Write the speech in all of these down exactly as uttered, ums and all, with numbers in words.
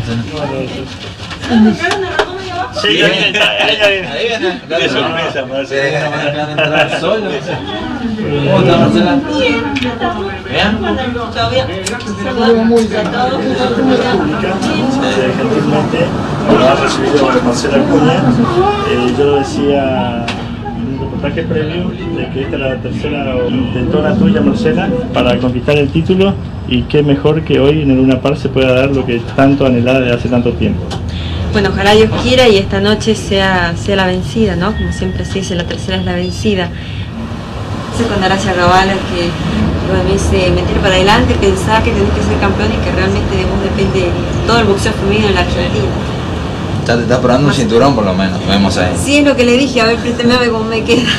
Sí, ya viene, ya viene. Ahí viene. Qué sorpresa, Marcela. No van a dejar entrar solo. ¿Cómo está, Marcela? Bien. ¿Bien? Todavía. Saludamos a todos. Gentilmente, lo ha recibido Marcela Acuña. Eh, yo lo decía en un reportaje previo de que esta es la tercera intentona tuya, Marcela, para conquistar el título, y qué mejor que hoy en el Luna Park se pueda dar lo que tanto anhelada desde hace tanto tiempo. Bueno, ojalá Dios quiera y esta noche sea, sea la vencida, ¿no? Como siempre se dice, la tercera es la vencida. Sé cuando Aracia Gabala que bueno, me dice, meter para adelante, pensar que tenés que ser campeón y que realmente de vos depende todo el boxeo femenino en la Argentina. Ya te estás probando un cinturón por lo menos, vemos ahí. Sí, es lo que le dije, a ver, présteme a ver cómo me queda.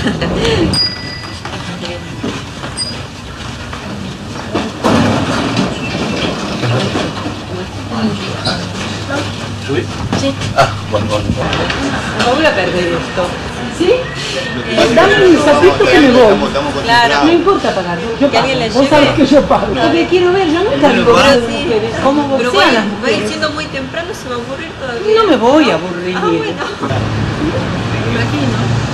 ¿Subí? Sí. Ah, bueno, bueno. No voy a perder esto. ¿Sí? Eh, dame mi sapito que me voy. Claro. No importa pagar, yo Que alguien pago. le Vos lleve. sabés que yo pago. Porque quiero ver, yo nunca Pero digo nada de sí. mujeres. ¿Cómo Pero boxean las va, va a ir mujeres? siendo muy temprano, se va a aburrir todavía. No me voy a aburrir. Ah, bueno. Me imagino.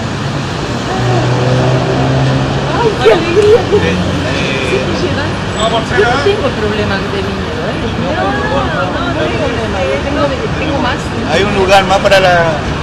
Ay, qué alegría. ¿Sí me llevan? No, Marcela. Yo no tengo problema de dinero, ¿eh? No, no, no, no tengo problema. Yo tengo, tengo más. Hay un lugar más para la...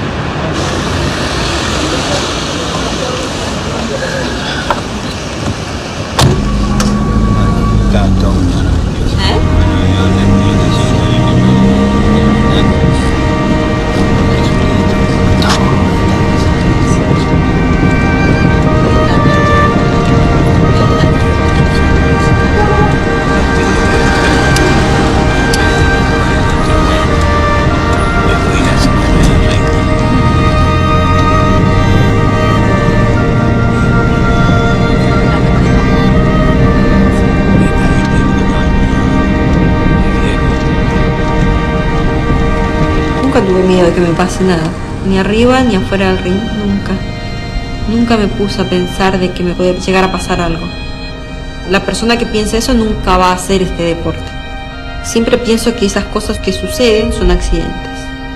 Nunca tuve miedo de que me pase nada, ni arriba ni afuera del ring, nunca. Nunca me puse a pensar de que me puede llegar a pasar algo. La persona que piensa eso nunca va a hacer este deporte. Siempre pienso que esas cosas que suceden son accidentes.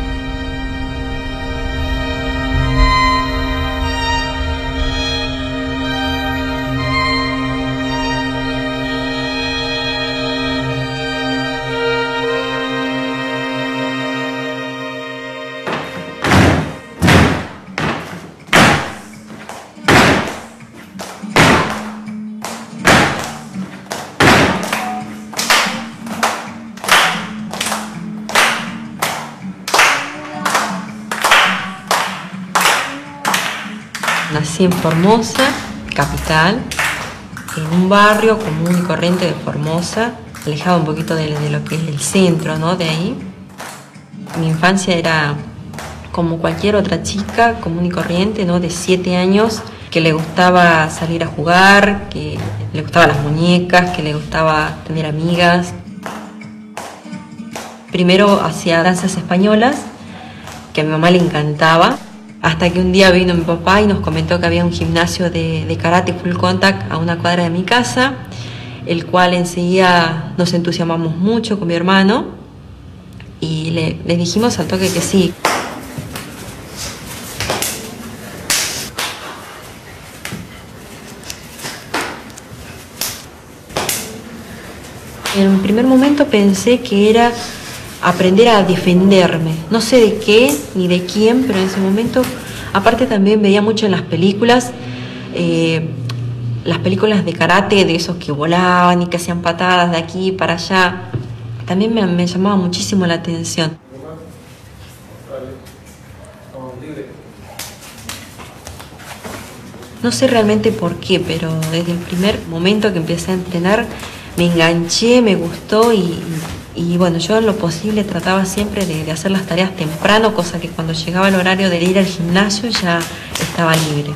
Nací en Formosa, capital, en un barrio común y corriente de Formosa, alejado un poquito de, de lo que es el centro, ¿no? De ahí. Mi infancia era como cualquier otra chica común y corriente, ¿no? De siete años, que le gustaba salir a jugar, que le gustaban las muñecas, que le gustaba tener amigas. Primero hacía danzas españolas, que a mi mamá le encantaba. Hasta que un día vino mi papá y nos comentó que había un gimnasio de, de karate full contact a una cuadra de mi casa, el cual enseguida nos entusiasmamos mucho con mi hermano y le, le dijimos al toque que sí. En un primer momento pensé que era aprender a defenderme, no sé de qué ni de quién, pero en ese momento, aparte también veía mucho en las películas, eh, las películas de karate, de esos que volaban y que hacían patadas de aquí para allá, también me, me llamaba muchísimo la atención. No sé realmente por qué, pero desde el primer momento que empecé a entrenar, me enganché, me gustó y... Y bueno, yo en lo posible trataba siempre de, de hacer las tareas temprano, cosa que cuando llegaba el horario de ir al gimnasio ya estaba libre.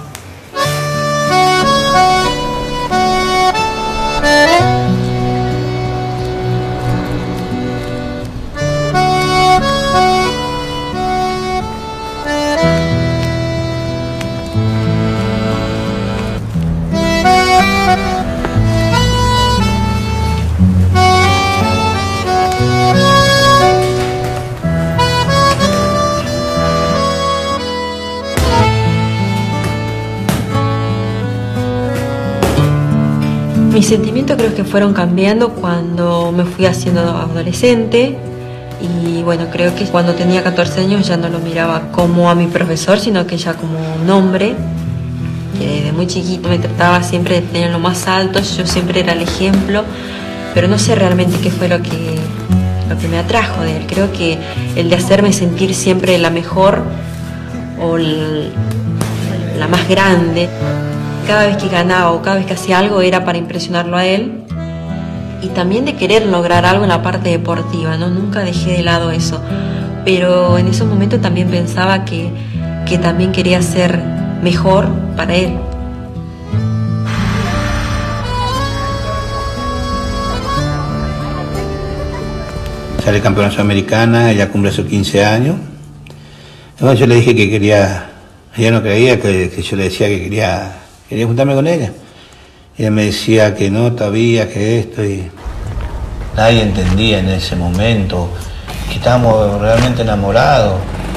Mis sentimientos creo que fueron cambiando cuando me fui haciendo adolescente. Y bueno, creo que cuando tenía catorce años ya no lo miraba como a mi profesor, sino que ya como un hombre. Que desde muy chiquito me trataba siempre de tener lo más alto, yo siempre era el ejemplo, pero no sé realmente qué fue lo que, lo que me atrajo de él. Creo que el de hacerme sentir siempre la mejor o el, la más grande. Cada vez que ganaba o cada vez que hacía algo era para impresionarlo a él. Y también de querer lograr algo en la parte deportiva, ¿no? Nunca dejé de lado eso. Pero en esos momentos también pensaba que, que también quería ser mejor para él. Sale campeona sudamericana, ella cumple sus quince años. Bueno, yo le dije que quería, ella no creía que, que yo le decía que quería, quería juntarme con ella. Ella me decía que no todavía, que esto, y nadie entendía en ese momento que estábamos realmente enamorados.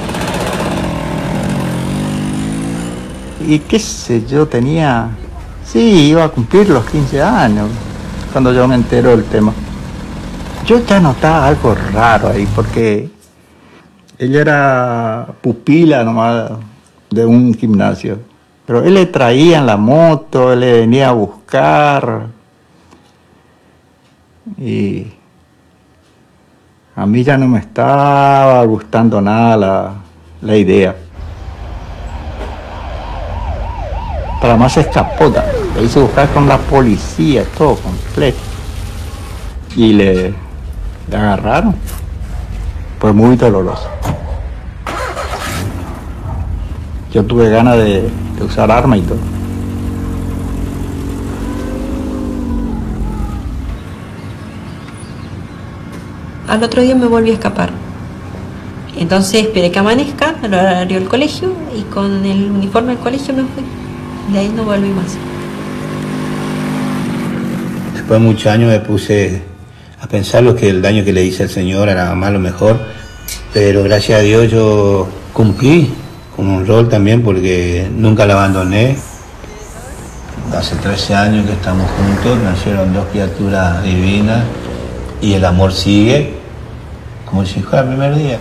Y qué sé yo, tenía... Sí, iba a cumplir los quince años cuando yo me entero del tema. Yo ya notaba algo raro ahí, porque ella era pupila nomás de un gimnasio. Pero él le traía en la moto, él le venía a buscar. Y a mí ya no me estaba gustando nada la, la idea. Para más se escapó, le hizo buscar con la policía, todo completo. Y le, le agarraron. Fue muy doloroso. Yo tuve ganas de, de usar arma y todo. Al otro día me volví a escapar. Entonces esperé que amanezca, al horario del colegio, y con el uniforme del colegio me fui. De ahí no volví más. Después de muchos años me puse a pensar lo que el daño que le hice al señor a la mamá, lo mejor, pero gracias a Dios yo cumplí con un rol también, porque nunca la abandoné. Hace trece años que estamos juntos, nacieron dos criaturas divinas y el amor sigue como si fuera el primer día.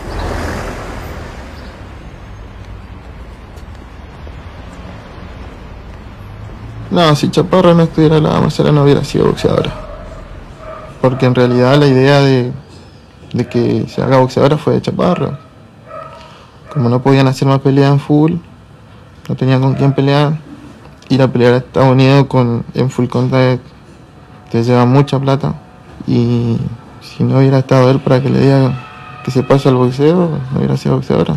No, si Chaparra no estuviera la Marcela no hubiera sido boxeadora. Porque en realidad la idea de, de que se haga boxeadora fue de Chaparra. Como no podían hacer más peleas en full, no tenían con quién pelear, ir a pelear a Estados Unidos con, en full contact te lleva mucha plata. Y si no hubiera estado él para que le diga que se pase al boxeo, no hubiera sido boxeadora.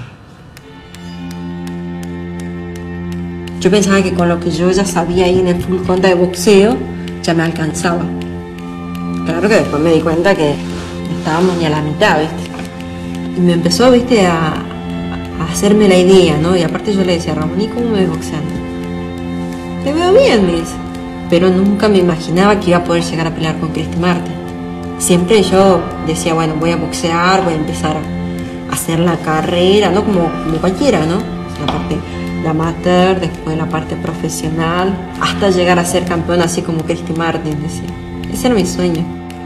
Yo pensaba que con lo que yo ya sabía ahí en el full contact de boxeo, ya me alcanzaba. Claro que después me di cuenta que no estábamos ni a la mitad, ¿viste? Y me empezó, ¿viste? A, a hacerme la idea, ¿no? Y aparte yo le decía a Ramón, ¿y cómo me ves boxeando? Te veo bien, me dice. Pero nunca me imaginaba que iba a poder llegar a pelear con Cristi Martin. Siempre yo decía, bueno, voy a boxear, voy a empezar a hacer la carrera, ¿no? Como, como cualquiera, ¿no? La parte la amateur, después la parte profesional, hasta llegar a ser campeón así como Cristi Martin, decía. Ese era mi sueño.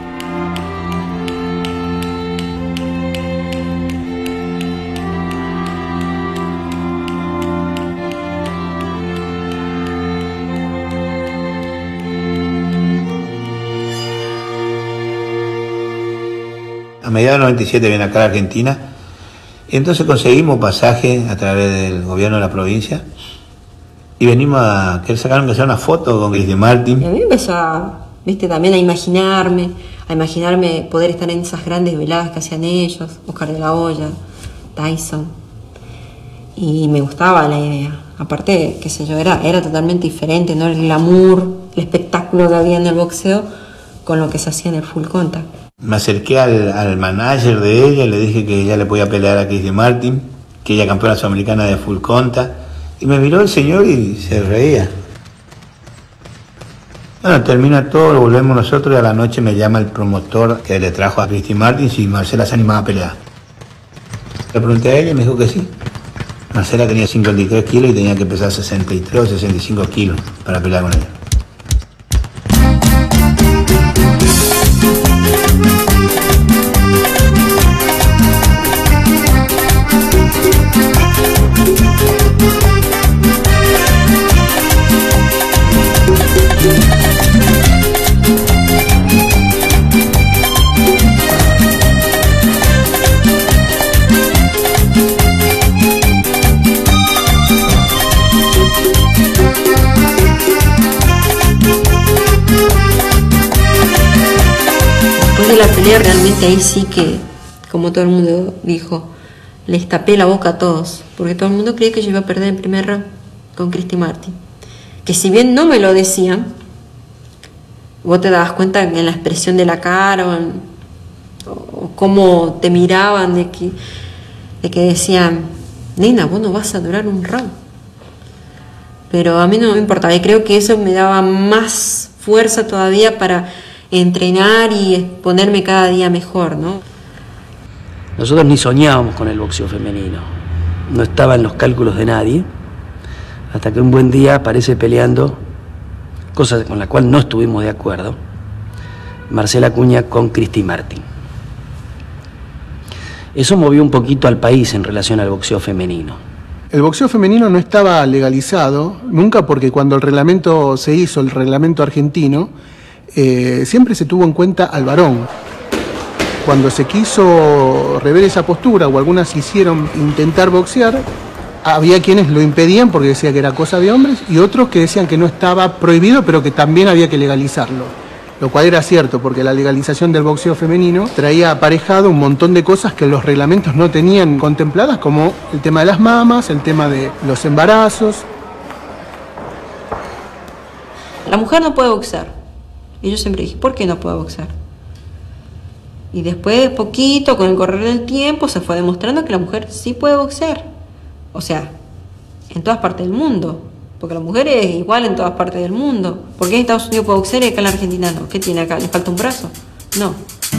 A mediados del noventa y siete viene acá a la Argentina. Y entonces conseguimos pasaje a través del gobierno de la provincia y venimos a querer sacar aunque sea una foto con Cristi Martin. Y a mí me empezó a, viste, también a imaginarme, a imaginarme poder estar en esas grandes veladas que hacían ellos, Oscar de la Hoya, Tyson. Y me gustaba la idea. Aparte, qué sé yo, era, era totalmente diferente, ¿no? El glamour, el espectáculo que había en el boxeo con lo que se hacía en el full contact. Me acerqué al, al manager de ella y le dije que ella le podía pelear a Cristi Martin, que ella campeona sudamericana de full contact, y me miró el señor y se reía. Bueno, termina todo, lo volvemos nosotros y a la noche me llama el promotor que le trajo a Cristi Martin si Marcela se animaba a pelear. Le pregunté a ella y me dijo que sí. Marcela tenía cincuenta y tres kilos y tenía que pesar sesenta y tres o sesenta y cinco kilos para pelear con ella. la pelea, realmente ahí sí que, como todo el mundo dijo, les tapé la boca a todos, porque todo el mundo creía que yo iba a perder en primer round con Christy Martin. Que si bien no me lo decían, vos te dabas cuenta en la expresión de la cara o, en, o cómo te miraban, de que, de que decían, nena, vos no vas a durar un round. Pero a mí no me importaba, y creo que eso me daba más fuerza todavía para entrenar y ponerme cada día mejor, ¿no? Nosotros ni soñábamos con el boxeo femenino, no estaba en los cálculos de nadie, hasta que un buen día aparece peleando, cosa con la cual no estuvimos de acuerdo, Marcela Acuña con Christy Martin. Eso movió un poquito al país en relación al boxeo femenino. El boxeo femenino no estaba legalizado nunca, porque cuando el reglamento se hizo, el reglamento argentino, eh, siempre se tuvo en cuenta al varón. Cuando se quiso rever esa postura, o algunas quisieron intentar boxear, había quienes lo impedían porque decía que era cosa de hombres, y otros que decían que no estaba prohibido, pero que también había que legalizarlo. Lo cual era cierto, porque la legalización del boxeo femenino traía aparejado un montón de cosas que los reglamentos no tenían contempladas, como el tema de las mamas, el tema de los embarazos. La mujer no puede boxear. Y yo siempre dije, ¿por qué no puede boxear? Y después de poquito, con el correr del tiempo, se fue demostrando que la mujer sí puede boxear. O sea, en todas partes del mundo. Porque la mujer es igual en todas partes del mundo. ¿Por qué en Estados Unidos puede boxear y acá en la Argentina no? ¿Qué tiene acá? ¿Le falta un brazo? No.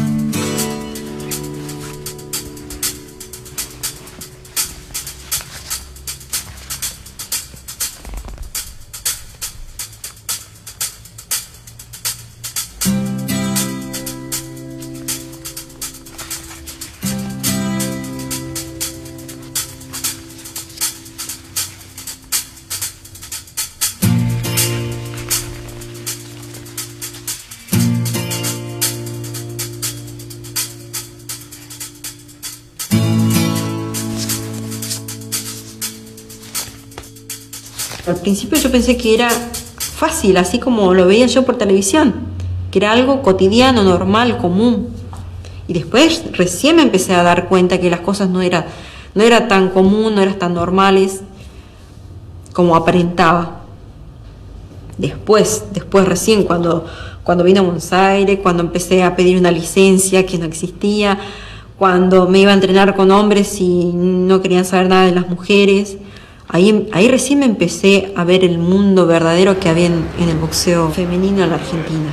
Al principio yo pensé que era fácil, así como lo veía yo por televisión, que era algo cotidiano, normal, común. Y después recién me empecé a dar cuenta que las cosas no eran no era tan común, no eran tan normales como aparentaba. Después, después recién cuando, cuando vine a Buenos Aires, cuando empecé a pedir una licencia que no existía, cuando me iba a entrenar con hombres y no querían saber nada de las mujeres. Ahí, ahí recién me empecé a ver el mundo verdadero que había en, en el boxeo femenino en la Argentina.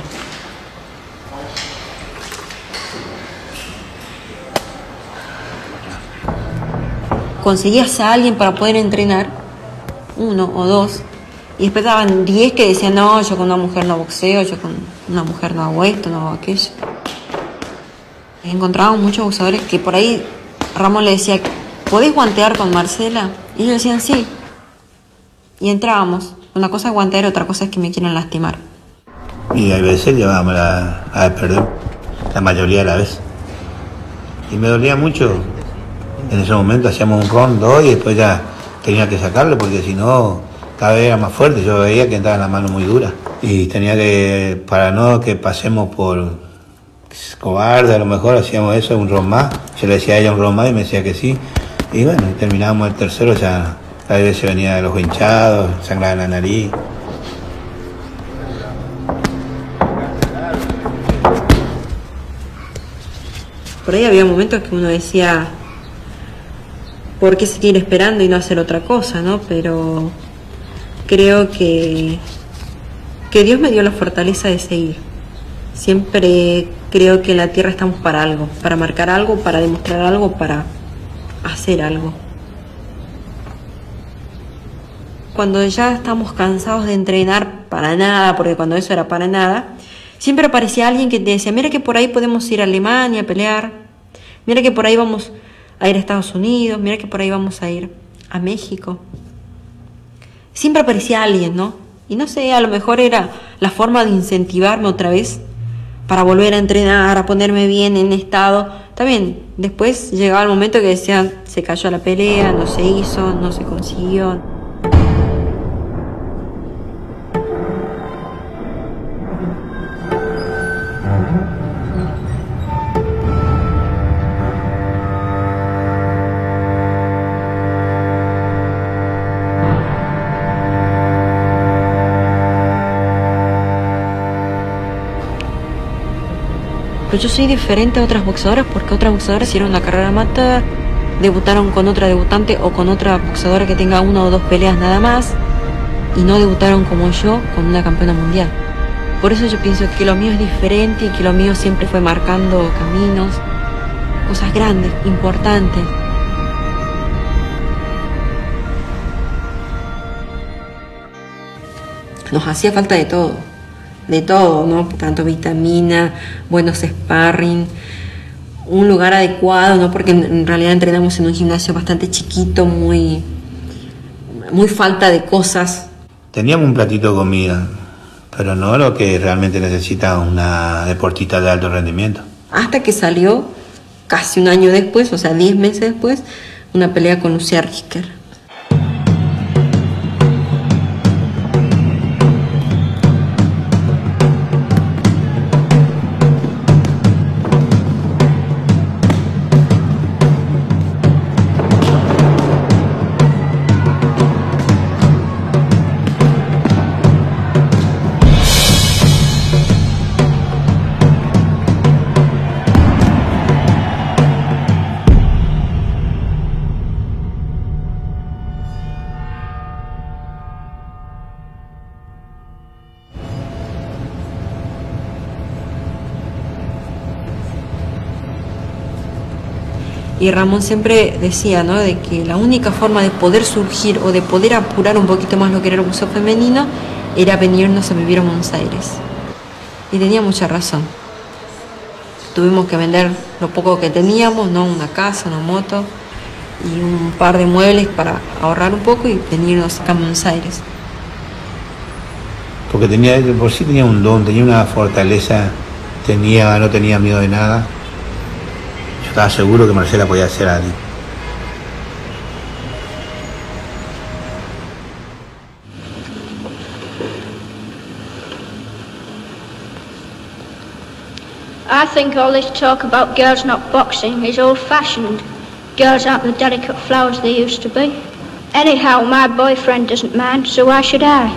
Conseguías a alguien para poder entrenar, uno o dos, y después daban diez que decían, no, yo con una mujer no boxeo, yo con una mujer no hago esto, no hago aquello. Encontrábamos muchos boxeadores que por ahí Ramón le decía, ¿podés guantear con Marcela? Y ellos decían sí. Y entrábamos. Una cosa es guantear, otra cosa es que me quieran lastimar. Y a veces llevábamos a, a perder, la mayoría de las veces. Y me dolía mucho. En ese momento hacíamos un round, dos, y después ya tenía que sacarlo, porque si no, cada vez era más fuerte. Yo veía que entraba en la mano muy dura. Y tenía que, para no que pasemos por cobarde, a lo mejor hacíamos eso, un round más. Yo le decía a ella un round más y me decía que sí. Y bueno, terminábamos el tercero, ya a veces venía de los hinchados, sangraba en la nariz. Por ahí había momentos que uno decía, ¿por qué seguir esperando y no hacer otra cosa, no? Pero creo que, que Dios me dio la fortaleza de seguir. Siempre creo que en la tierra estamos para algo, para marcar algo, para demostrar algo, para hacer algo. Cuando ya estamos cansados de entrenar para nada, porque cuando eso era para nada, siempre aparecía alguien que te decía, mira que por ahí podemos ir a Alemania a pelear, mira que por ahí vamos a ir a Estados Unidos, mira que por ahí vamos a ir a México. Siempre aparecía alguien, ¿no? Y no sé, a lo mejor era la forma de incentivarme otra vez para volver a entrenar, a ponerme bien en estado. También después llegaba el momento que decían, se cayó la pelea, no se hizo, no se consiguió. yo soy diferente a otras boxeadoras porque otras boxeadoras hicieron una carrera amateur, debutaron con otra debutante o con otra boxeadora que tenga una o dos peleas nada más y no debutaron como yo con una campeona mundial. Por eso yo pienso que lo mío es diferente y que lo mío siempre fue marcando caminos, cosas grandes, importantes. Nos hacía falta de todo, de todo, ¿no? Tanto vitamina, buenos sparring, un lugar adecuado, ¿no? Porque en realidad entrenamos en un gimnasio bastante chiquito, muy, muy falta de cosas. Teníamos un platito de comida, pero no lo que realmente necesita una deportista de alto rendimiento. Hasta que salió, casi un año después, o sea, diez meses después, una pelea con Lucía Risker. Y Ramón siempre decía, ¿no?, de que la única forma de poder surgir o de poder apurar un poquito más lo que era el boxeo femenino era venirnos a vivir a Buenos Aires. Y tenía mucha razón. Tuvimos que vender lo poco que teníamos, ¿no?, una casa, una moto y un par de muebles para ahorrar un poco y venirnos acá a Buenos Aires. Porque tenía, por sí tenía un don, tenía una fortaleza, tenía, no tenía miedo de nada. Estaba seguro que Marcela podía hacer algo. I think all this talk about girls not boxing is old-fashioned. Girls aren't the delicate flowers they used to be. Anyhow, my boyfriend doesn't mind, so why should I?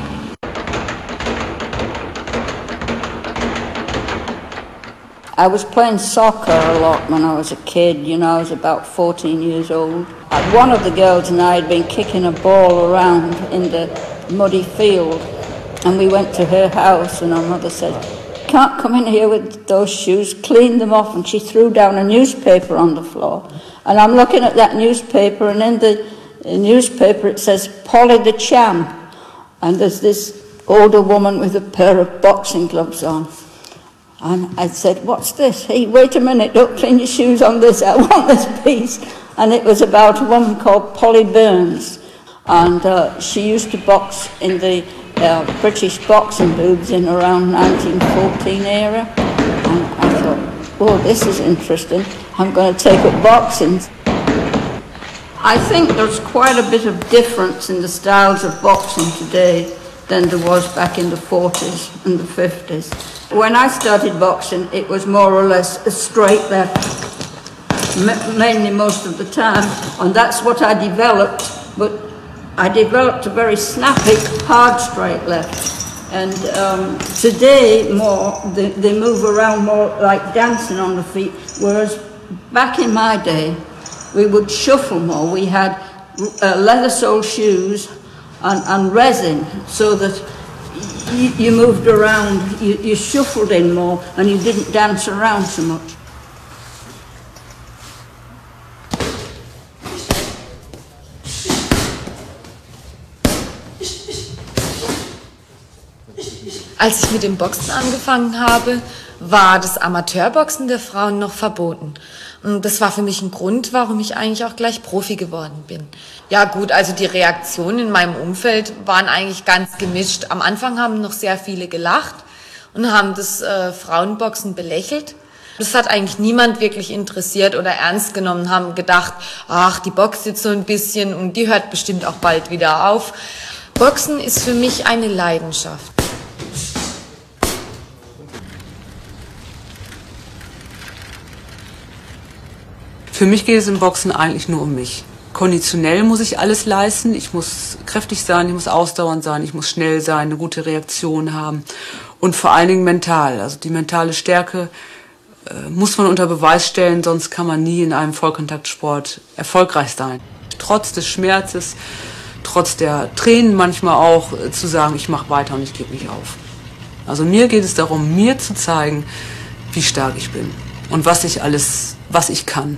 I was playing soccer a lot when I was a kid, you know, I was about fourteen years old. And one of the girls and I had been kicking a ball around in the muddy field, and we went to her house and our mother said, "Can't come in here with those shoes, clean them off," and she threw down a newspaper on the floor. And I'm looking at that newspaper, and in the newspaper it says, "Polly the Champ," and there's this older woman with a pair of boxing gloves on. And I said, "What's this?" "Hey, wait a minute, don't clean your shoes on this, I want this piece." And it was about a woman called Polly Burns. And uh, she used to box in the uh, British boxing booths in around nineteen fourteen era. And I thought, oh, this is interesting. I'm going to take up boxing. I think there's quite a bit of difference in the styles of boxing today than there was back in the forties and the fifties. When I started boxing, it was more or less a straight left, mainly most of the time, and that's what I developed, but I developed a very snappy, hard straight left. And um, today, more, they, they move around more like dancing on the feet, whereas back in my day, we would shuffle more. We had uh, leather sole shoes and, and resin, so that You, you moved around, you, you shuffled in more, and you didn't dance around so much. Als ich mit dem Boxen angefangen habe, war das Amateurboxen der Frauen noch verboten. Und das war für mich ein Grund, warum ich eigentlich auch gleich Profi geworden bin. Ja gut, also die Reaktionen in meinem Umfeld waren eigentlich ganz gemischt. Am Anfang haben noch sehr viele gelacht und haben das äh, Frauenboxen belächelt. Das hat eigentlich niemand wirklich interessiert oder ernst genommen, haben gedacht, ach, die boxt jetzt so ein bisschen und die hört bestimmt auch bald wieder auf. Boxen ist für mich eine Leidenschaft. Für mich geht es im Boxen eigentlich nur um mich. Konditionell muss ich alles leisten. Ich muss kräftig sein, ich muss ausdauernd sein, ich muss schnell sein, eine gute Reaktion haben. Und vor allen Dingen mental. Also die mentale Stärke äh, muss man unter Beweis stellen, sonst kann man nie in einem Vollkontaktsport erfolgreich sein. Trotz des Schmerzes, trotz der Tränen manchmal auch, äh, zu sagen, ich mache weiter und ich gebe nicht auf. Also mir geht es darum, mir zu zeigen, wie stark ich bin und was ich alles, was ich kann.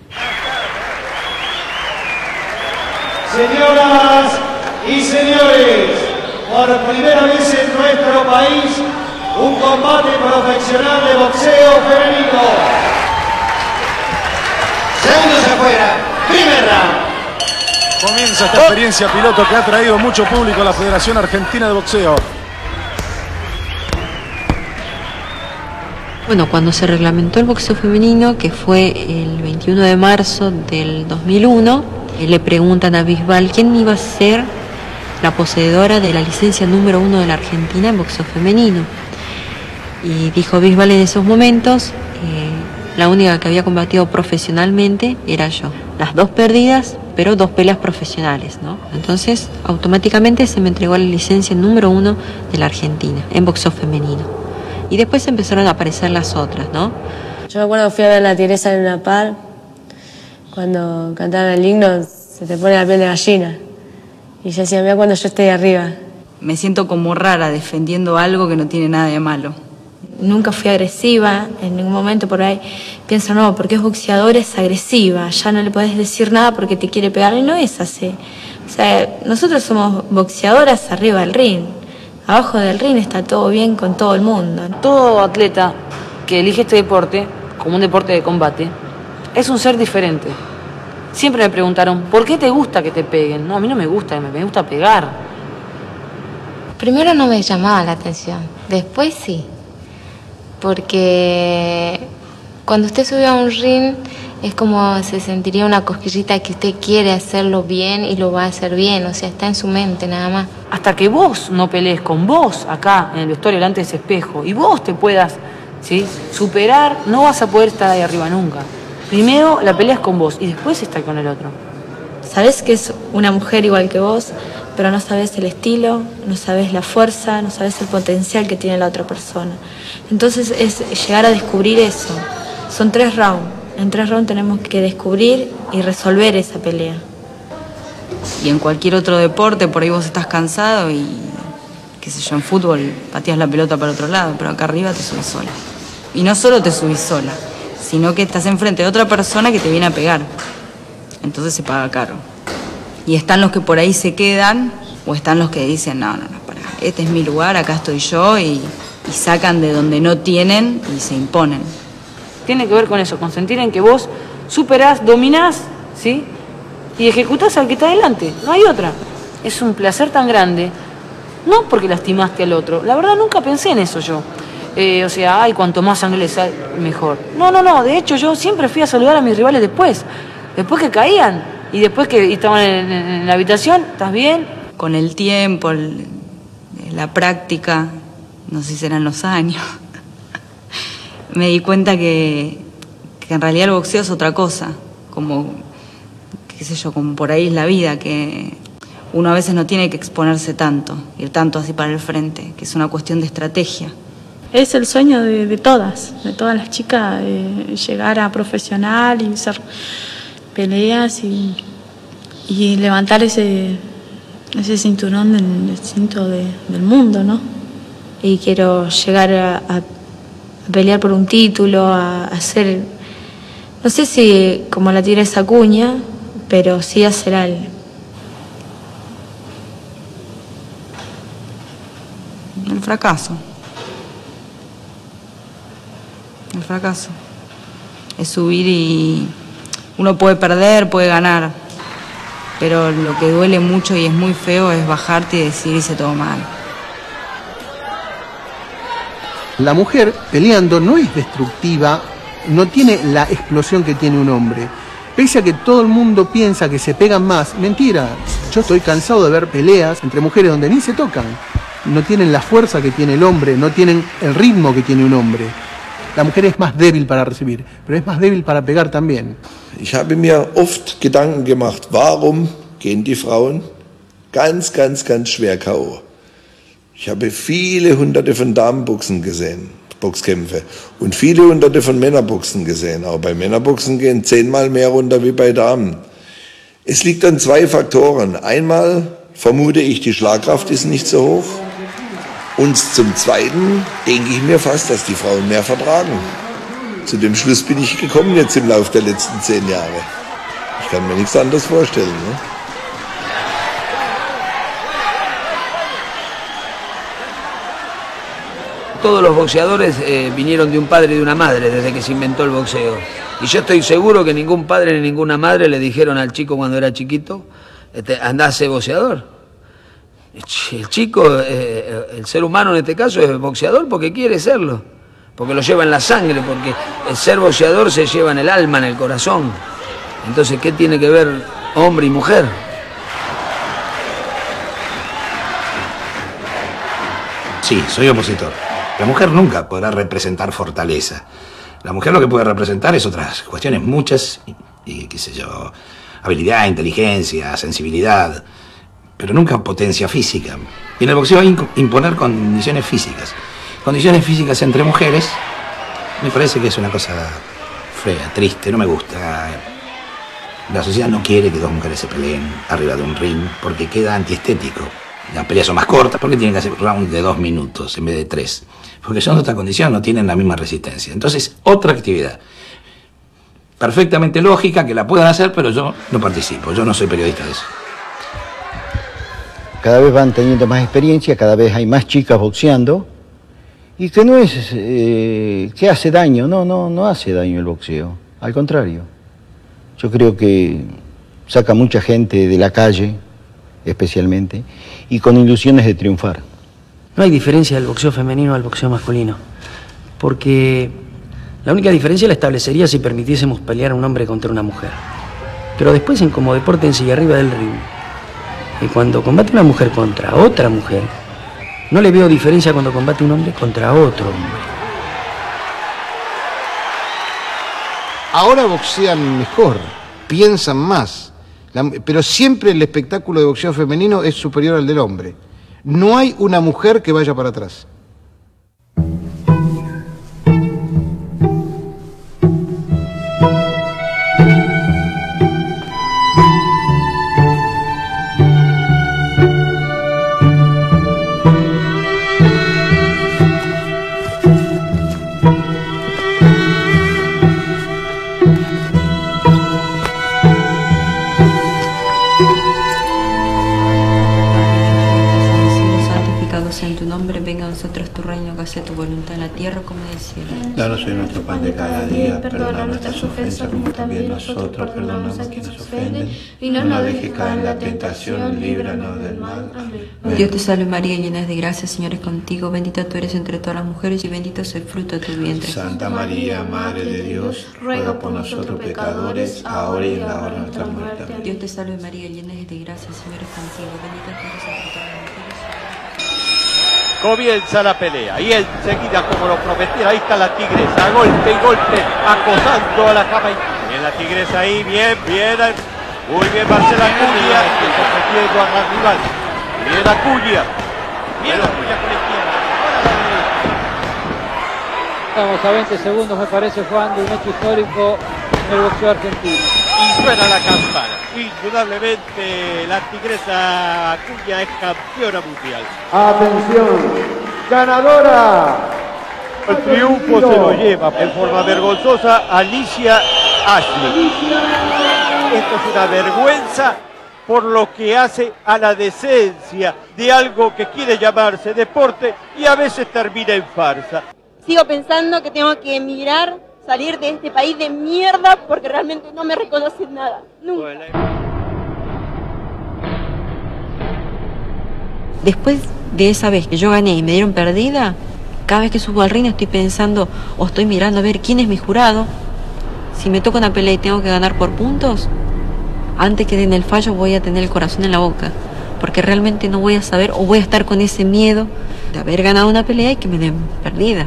Señoras y señores, por primera vez en nuestro país, un combate profesional de boxeo femenino. Segundos afuera, primer round. Comienza esta experiencia piloto que ha traído mucho público a la Federación Argentina de Boxeo. Bueno, cuando se reglamentó el boxeo femenino, que fue el veintiuno de marzo del dos mil uno, eh, le preguntan a Bisbal quién iba a ser la poseedora de la licencia número uno de la Argentina en boxeo femenino. Y dijo Bisbal en esos momentos, eh, la única que había combatido profesionalmente era yo. Las dos perdidas, pero dos peleas profesionales, ¿no? Entonces, automáticamente se me entregó la licencia número uno de la Argentina en boxeo femenino. Y después empezaron a aparecer las otras, ¿no? Yo me acuerdo que fui a ver a la Tigresa en una par, cuando cantaban el himno, se te pone la piel de gallina. Y yo decía, mira cuando yo estoy arriba. Me siento como rara defendiendo algo que no tiene nada de malo. Nunca fui agresiva, en ningún momento por ahí pienso, no, porque es boxeadora es agresiva, ya no le podés decir nada porque te quiere pegar, y no es así. O sea, nosotros somos boxeadoras arriba del ring, abajo del ring está todo bien con todo el mundo. Todo atleta que elige este deporte como un deporte de combate es un ser diferente. Siempre me preguntaron, ¿por qué te gusta que te peguen? No, a mí no me gusta, me gusta pegar. Primero no me llamaba la atención, después sí. Porque cuando usted sube a un ring es como se sentiría una cosquillita que usted quiere hacerlo bien y lo va a hacer bien, o sea, está en su mente nada más. Hasta que vos no pelees con vos acá en el vestuario delante de ese espejo y vos te puedas, ¿sí?, superar, no vas a poder estar ahí arriba nunca. Primero la peleas con vos y después estar con el otro. Sabés que es una mujer igual que vos, pero no sabés el estilo, no sabés la fuerza, no sabés el potencial que tiene la otra persona. Entonces es llegar a descubrir eso. Son tres rounds. En tres rounds tenemos que descubrir y resolver esa pelea. Y en cualquier otro deporte, por ahí vos estás cansado y, qué sé yo, en fútbol pateas la pelota para otro lado, pero acá arriba te subís sola. Y no solo te subís sola, sino que estás enfrente de otra persona que te viene a pegar. Entonces se paga caro. Y están los que por ahí se quedan, o están los que dicen, no, no, no, pará, este es mi lugar, acá estoy yo, y, y sacan de donde no tienen y se imponen. Tiene que ver con eso, con sentir en que vos superás, dominás, ¿sí?, y ejecutás al que está adelante, no hay otra. Es un placer tan grande, no porque lastimaste al otro, la verdad nunca pensé en eso yo. Eh, o sea, ay, cuanto más sangre le sale, mejor. No, no, no, de hecho yo siempre fui a saludar a mis rivales después, después que caían. Y después que estaban en, en, en la habitación, ¿estás bien? Con el tiempo, el, la práctica, no sé si serán los años, me di cuenta que, que en realidad el boxeo es otra cosa, como, qué sé yo, como por ahí es la vida, que uno a veces no tiene que exponerse tanto, ir tanto así para el frente, que es una cuestión de estrategia. Es el sueño de, de todas, de todas las chicas, de llegar a profesional y ser peleas y, y levantar ese, ese cinturón del, del cinto de, del mundo, ¿no? Y quiero llegar a, a, a pelear por un título, a, a hacer, no sé si como la Tigresa Acuña, pero sí hacer algo. El fracaso. El fracaso. Es subir y uno puede perder, puede ganar, pero lo que duele mucho y es muy feo es bajarte y decir hice todo mal. La mujer peleando no es destructiva, no tiene la explosión que tiene un hombre. Pese a que todo el mundo piensa que se pegan más, mentira. Yo estoy cansado de ver peleas entre mujeres donde ni se tocan. No tienen la fuerza que tiene el hombre, no tienen el ritmo que tiene un hombre. La mujer es más débil para recibir, pero es más débil para pegar también. Ich habe mir oft Gedanken gemacht, warum gehen die Frauen ganz, ganz, ganz schwer K O. Ich habe viele hunderte von Damenboxen gesehen. Boxkämpfe. Und viele Hunderte von Männerboxen gesehen. Aber bei Männerboxen gehen zehnmal mehr runter wie bei Damen. Es liegt an zwei Faktoren. Einmal vermute ich, die Schlagkraft ist nicht so hoch. Und zum Zweiten denke ich mir fast, dass die Frauen mehr vertragen. Zu dem Schluss bin ich gekommen jetzt im Laufe der letzten zehn Jahre. Ich kann mir nichts anderes vorstellen. Ne? Todos los boxeadores eh, vinieron de un padre y de una madre desde que se inventó el boxeo. Y yo estoy seguro que ningún padre ni ninguna madre le dijeron al chico cuando era chiquito, este, andá a ser boxeador. El chico, eh, el ser humano en este caso es boxeador porque quiere serlo, porque lo lleva en la sangre, porque el ser boxeador se lleva en el alma, en el corazón. Entonces, ¿qué tiene que ver hombre y mujer? Sí, soy opositor. La mujer nunca podrá representar fortaleza. La mujer lo que puede representar es otras cuestiones muchas, y, y qué sé yo, habilidad, inteligencia, sensibilidad, pero nunca potencia física. Y en el boxeo hay que imponer condiciones físicas. Condiciones físicas entre mujeres, me parece que es una cosa fea, triste, no me gusta. La sociedad no quiere que dos mujeres se peleen arriba de un ring porque queda antiestético. Las peleas son más cortas porque tienen que hacer rounds de dos minutos en vez de tres. Porque son de otra condición, no tienen la misma resistencia. Entonces, otra actividad perfectamente lógica que la puedan hacer, pero yo no participo, yo no soy periodista de eso. Cada vez van teniendo más experiencia, cada vez hay más chicas boxeando, y que no es eh, que hace daño, no, no, no hace daño el boxeo, al contrario. Yo creo que saca mucha gente de la calle, especialmente, y con ilusiones de triunfar. No hay diferencia del boxeo femenino al boxeo masculino, porque la única diferencia la establecería si permitiésemos pelear a un hombre contra una mujer. Pero después, en como deporte en sí, arriba del ring, y cuando combate una mujer contra otra mujer, no le veo diferencia cuando combate un hombre contra otro hombre. Ahora boxean mejor, piensan más, la, pero siempre el espectáculo de boxeo femenino es superior al del hombre. No hay una mujer que vaya para atrás. Tu voluntad en la tierra como en el cielo. Danos hoy nuestro pan de cada día, perdona nuestras ofensas como también nosotros perdonamos a quienes nos ofenden, y no nos dejes caer en la tentación, líbranos del mal. Amén. Dios te salve María, llena de gracia, el Señor es contigo, bendita tú eres entre todas las mujeres y bendito es el fruto de tu vientre. Santa María, Madre de Dios, ruega por nosotros pecadores, ahora y en la hora de nuestra muerte. Amén. Dios te salve María, llena de gracia, el Señor es contigo, bendita tú eres entre todas las mujeres. Comienza la pelea y enseguida, como lo prometiera, ahí está la tigresa, a golpe y golpe, acosando a la cama. Bien la tigresa ahí, bien, bien, muy bien Marcela Acuña, que sometiendo a la rival. Bien Acuña, bien Acuña con la izquierda, ahora la derecha. Estamos a veinte segundos, me parece, Juan, de un hecho histórico en el boxeo argentino. Y suena la campana. Indudablemente la tigresa Acuña es campeona mundial. Atención, ganadora. El triunfo se lo lleva en forma vergonzosa Alicia Ashley. Esto es una vergüenza por lo que hace a la decencia de algo que quiere llamarse deporte y a veces termina en farsa. Sigo pensando que tengo que emigrar, salir de este país de mierda porque realmente no me reconocen nada. Nunca. Después de esa vez que yo gané y me dieron perdida, cada vez que subo al ring estoy pensando o estoy mirando a ver quién es mi jurado. Si me toca una pelea y tengo que ganar por puntos, antes que den el fallo voy a tener el corazón en la boca, porque realmente no voy a saber o voy a estar con ese miedo de haber ganado una pelea y que me den perdida.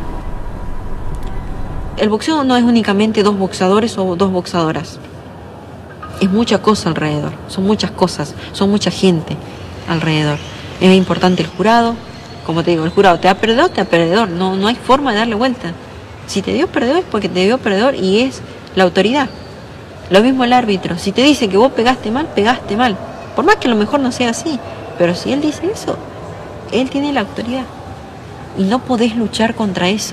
El boxeo no es únicamente dos boxeadores o dos boxeadoras. Es mucha cosa alrededor, son muchas cosas, son mucha gente alrededor. Es importante el jurado, como te digo, el jurado te da perdedor, te da perdedor, no, no hay forma de darle vuelta. Si te dio perdedor es porque te dio perdedor y es la autoridad. Lo mismo el árbitro, si te dice que vos pegaste mal, pegaste mal. Por más que a lo mejor no sea así, pero si él dice eso, él tiene la autoridad. Y no podés luchar contra eso.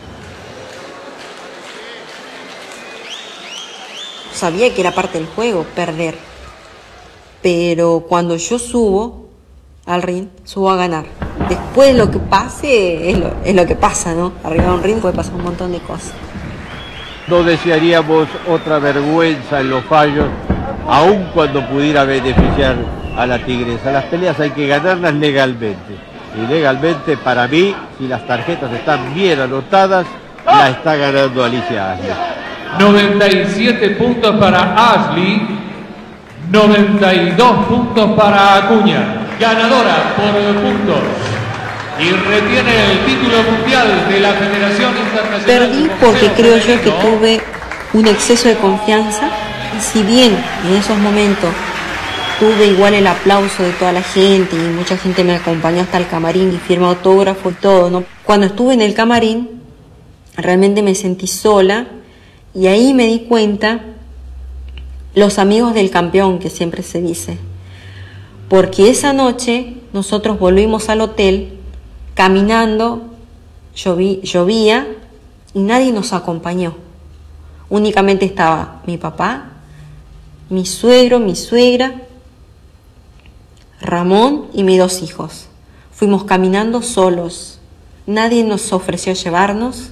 Sabía que era parte del juego, perder. Pero cuando yo subo al ring, subo a ganar. Después lo que pase es lo, es lo que pasa, ¿no? Arriba de un ring puede pasar un montón de cosas. No desearíamos otra vergüenza en los fallos, aun cuando pudiera beneficiar a la Tigresa. Las peleas hay que ganarlas legalmente. Y legalmente, para mí, si las tarjetas están bien anotadas, la está ganando Alicia Ashley. noventa y siete puntos para Ashley, noventa y dos puntos para Acuña. Ganadora por puntos. Y retiene el título mundial de la Federación Internacional. Perdí porque creo yo que tuve un exceso de confianza. Si bien en esos momentos tuve igual el aplauso de toda la gente y mucha gente me acompañó hasta el camarín y firmó autógrafo y todo, ¿no? Cuando estuve en el camarín, realmente me sentí sola y ahí me di cuenta los amigos del campeón, que siempre se dice. Porque esa noche nosotros volvimos al hotel caminando, lloví, llovía y nadie nos acompañó. Únicamente estaba mi papá, mi suegro, mi suegra, Ramón y mis dos hijos. Fuimos caminando solos. Nadie nos ofreció llevarnos.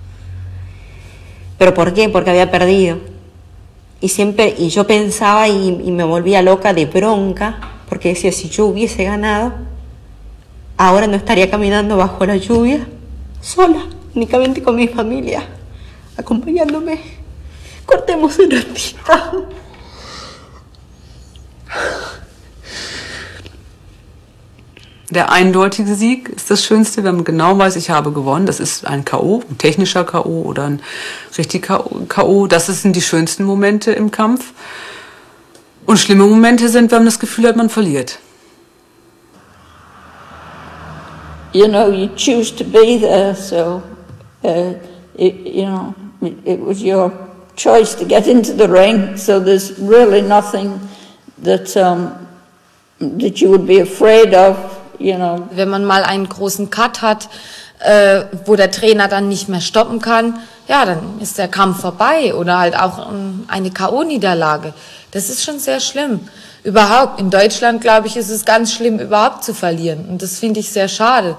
¿Pero por qué? Porque había perdido. Y siempre, y yo pensaba y, y me volvía loca de bronca, porque decía, si yo hubiese ganado, ahora no estaría caminando bajo la lluvia, sola, únicamente con mi familia, acompañándome. Cortemos un ratito. Der eindeutige Sieg ist das Schönste, wenn man genau weiß, ich habe gewonnen. Das ist ein K O, ein technischer K O oder ein richtig K O. Das sind die schönsten Momente im Kampf. Und schlimme Momente sind, wenn man das Gefühl hat, man verliert. You know, you choose to be there, so, uh, it, you know, it, it was your choice to get into the ring, so there's really nothing that, um, that you would be afraid of. You know. Wenn man mal einen großen Cut hat, äh, wo der Trainer dann nicht mehr stoppen kann, ja, dann ist der Kampf vorbei oder halt auch ähm, eine K O-Niederlage. Das ist schon sehr schlimm. Überhaupt, in Deutschland, glaube ich, ist es ganz schlimm, überhaupt zu verlieren. Und das finde ich sehr schade.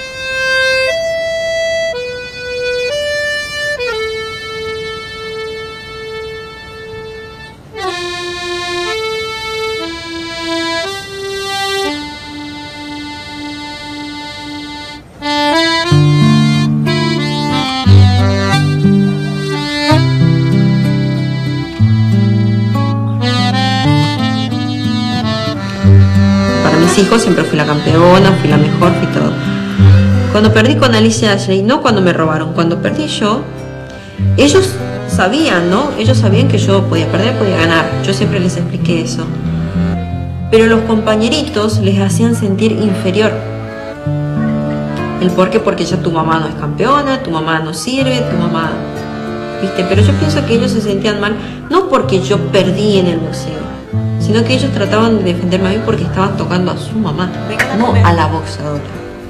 Hijos, siempre fui la campeona, fui la mejor, fui todo. Cuando perdí con Alicia Ashley, no cuando me robaron, cuando perdí yo, ellos sabían, ¿no? Ellos sabían que yo podía perder, podía ganar. Yo siempre les expliqué eso. Pero los compañeritos les hacían sentir inferior. ¿El por qué? Porque ya tu mamá no es campeona, tu mamá no sirve, tu mamá... ¿Viste? Pero yo pienso que ellos se sentían mal, no porque yo perdí en el boxeo, sino que ellos trataban de defenderme a mí porque estaban tocando a su mamá, no a la boxeadora.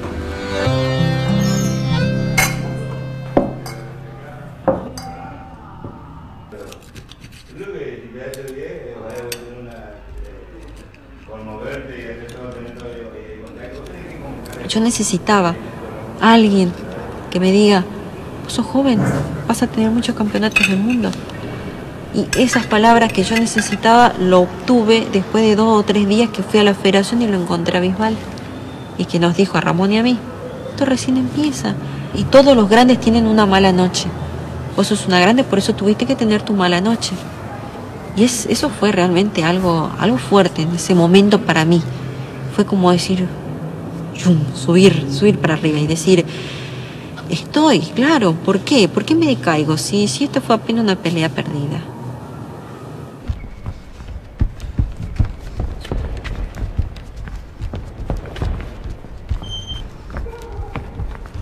Yo necesitaba a alguien que me diga, vos sos joven, vas a tener muchos campeonatos del mundo. Y esas palabras que yo necesitaba lo obtuve después de dos o tres días que fui a la federación y lo encontré a Bisbal. Y que nos dijo a Ramón y a mí, esto recién empieza. Y todos los grandes tienen una mala noche. Vos sos una grande, por eso tuviste que tener tu mala noche. Y es, eso fue realmente algo, algo fuerte en ese momento para mí. Fue como decir, yum, subir, subir para arriba y decir, estoy, claro, ¿por qué? ¿Por qué me decaigo si, si esto fue apenas una pelea perdida?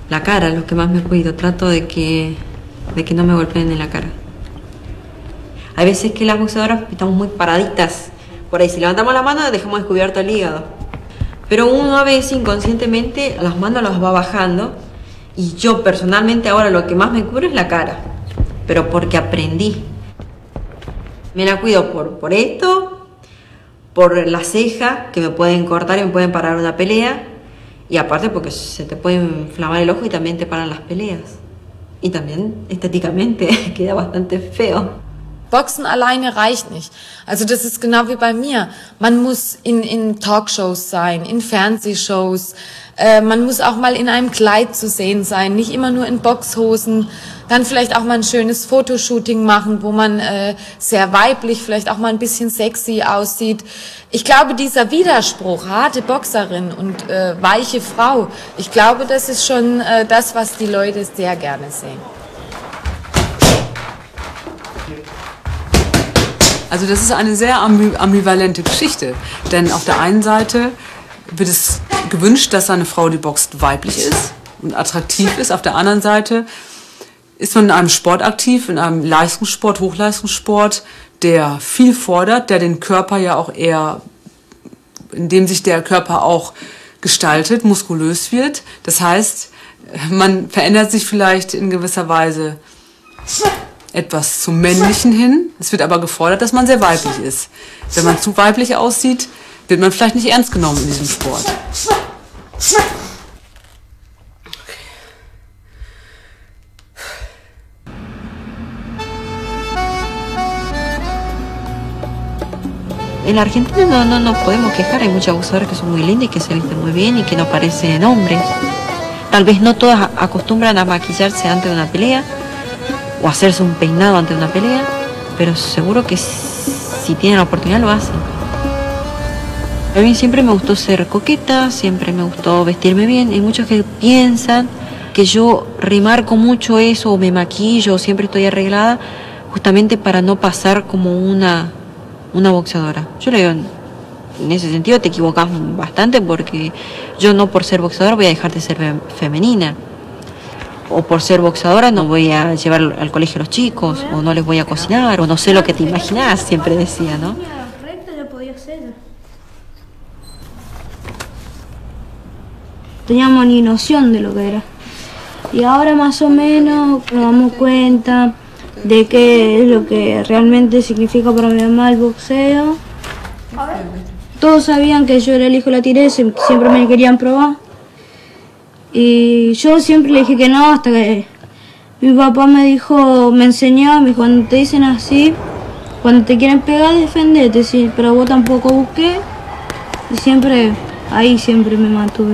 La cara, lo que más me cuido. Trato de que, de que no me golpeen en la cara. Hay veces que las boxeadoras estamos muy paraditas. Por ahí, si levantamos la mano, dejamos descubierto el hígado. Pero uno a veces inconscientemente las manos las va bajando. Y yo personalmente ahora lo que más me cubro es la cara. Pero porque aprendí. Me la cuido por, por esto, por la ceja, que me pueden cortar y me pueden parar una pelea. Y aparte porque se te puede inflamar el ojo y también te paran las peleas. Y también estéticamente queda bastante feo. Boxen alleine reicht nicht. Also das ist genau wie bei mir. Man muss in, in Talkshows sein, in Fernsehshows. Äh, man muss auch mal in einem Kleid zu sehen sein, nicht immer nur in Boxhosen. Dann vielleicht auch mal ein schönes Fotoshooting machen, wo man äh, sehr weiblich, vielleicht auch mal ein bisschen sexy aussieht. Ich glaube, dieser Widerspruch, harte Boxerin und äh, weiche Frau, ich glaube, das ist schon äh, das, was die Leute sehr gerne sehen. Also das ist eine sehr ambivalente Geschichte, denn auf der einen Seite wird es gewünscht, dass eine Frau, die boxt, weiblich ist und attraktiv ist. Auf der anderen Seite ist man in einem Sport aktiv, in einem Leistungssport, Hochleistungssport, der viel fordert, der den Körper ja auch eher, in dem sich der Körper auch gestaltet, muskulös wird. Das heißt, man verändert sich vielleicht in gewisser Weise etwas zum Männlichen hin. Es wird aber gefordert, dass man sehr weiblich ist. Wenn man zu weiblich aussieht, wird man vielleicht nicht ernst genommen in diesem Sport. En la Argentina no, no nos podemos quejar, hay muchas boxeadoras que son muy lindas y que se visten muy bien y que no parecen hombres. Tal vez no todas acostumbran a maquillarse antes de una pelea o hacerse un peinado antes de una pelea, pero seguro que si tienen la oportunidad lo hacen. A mí siempre me gustó ser coqueta, siempre me gustó vestirme bien. Hay muchos que piensan que yo remarco mucho eso o me maquillo o siempre estoy arreglada justamente para no pasar como una, una boxeadora. Yo le digo, en ese sentido te equivocas bastante porque yo no por ser boxeadora voy a dejar de ser femenina. O por ser boxeadora no voy a llevar al colegio a los chicos, o no les voy a cocinar, o no sé lo que te imaginás, siempre decía, ¿no? Teníamos ni noción de lo que era. Y ahora más o menos nos damos cuenta de qué es lo que realmente significa para mi mamá el boxeo. Todos sabían que yo era el hijo de la tigresa y siempre me querían probar. Y yo siempre le dije que no, hasta que mi papá me dijo, me enseñó, me dijo, cuando te dicen así, cuando te quieren pegar, defendete, sí, pero vos tampoco busqué. Y siempre, ahí siempre me mantuve.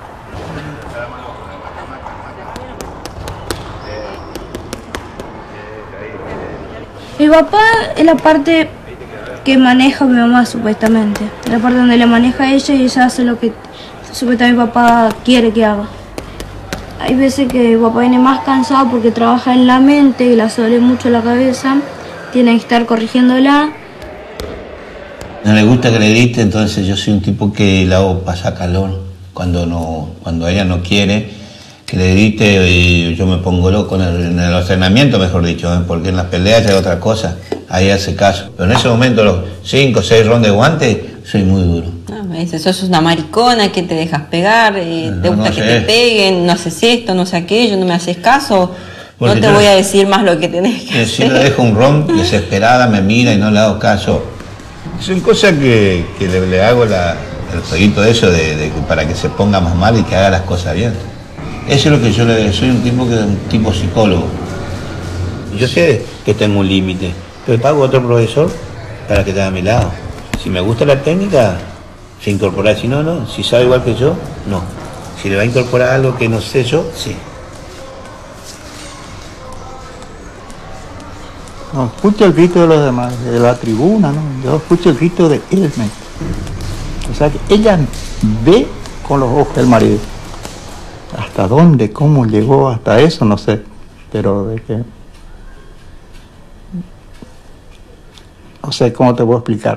Mi papá es la parte que maneja a mi mamá, supuestamente. La parte donde le maneja a ella y ella hace lo que supuestamente mi papá quiere que haga. Hay veces que mi papá viene más cansado porque trabaja en la mente y le duele mucho la cabeza. Tiene que estar corrigiéndola. No le gusta que le grite, entonces yo soy un tipo que la hago pasar calor. Cuando, no, cuando ella no quiere que le grite, y yo me pongo loco en el, en el entrenamiento, mejor dicho, ¿eh? Porque en las peleas hay otra cosa, ahí hace caso. Pero en ese momento, los cinco o seis rondas de guante, soy muy duro. No, me dice, sos una maricona, que te dejas pegar, eh, no, te gusta no que sé. te peguen, no haces esto, no sé aquello, no me haces caso, Porque no te yo- voy a decir más lo que tenés que Que hacer. si le dejo un ron, desesperada me mira y no le hago caso. Son cosas que, que le, le hago la, el jueguito de eso, de, de que para que se ponga más mal y que haga las cosas bien. Eso es lo que yo le soy un tipo que un tipo psicólogo. Yo sé que tengo un límite, pero pago otro profesor para que esté a mi lado. Si me gusta la técnica, se incorpora. Si no, no. Si sabe igual que yo, no. Si le va a incorporar algo que no sé yo, sí. No escucha el grito de los demás, de la tribuna, ¿no? Yo escucho el grito de él. O sea que ella ve con los ojos del marido. ¿Hasta dónde? ¿Cómo llegó hasta eso? No sé. Pero de que... No sé cómo te puedo explicar.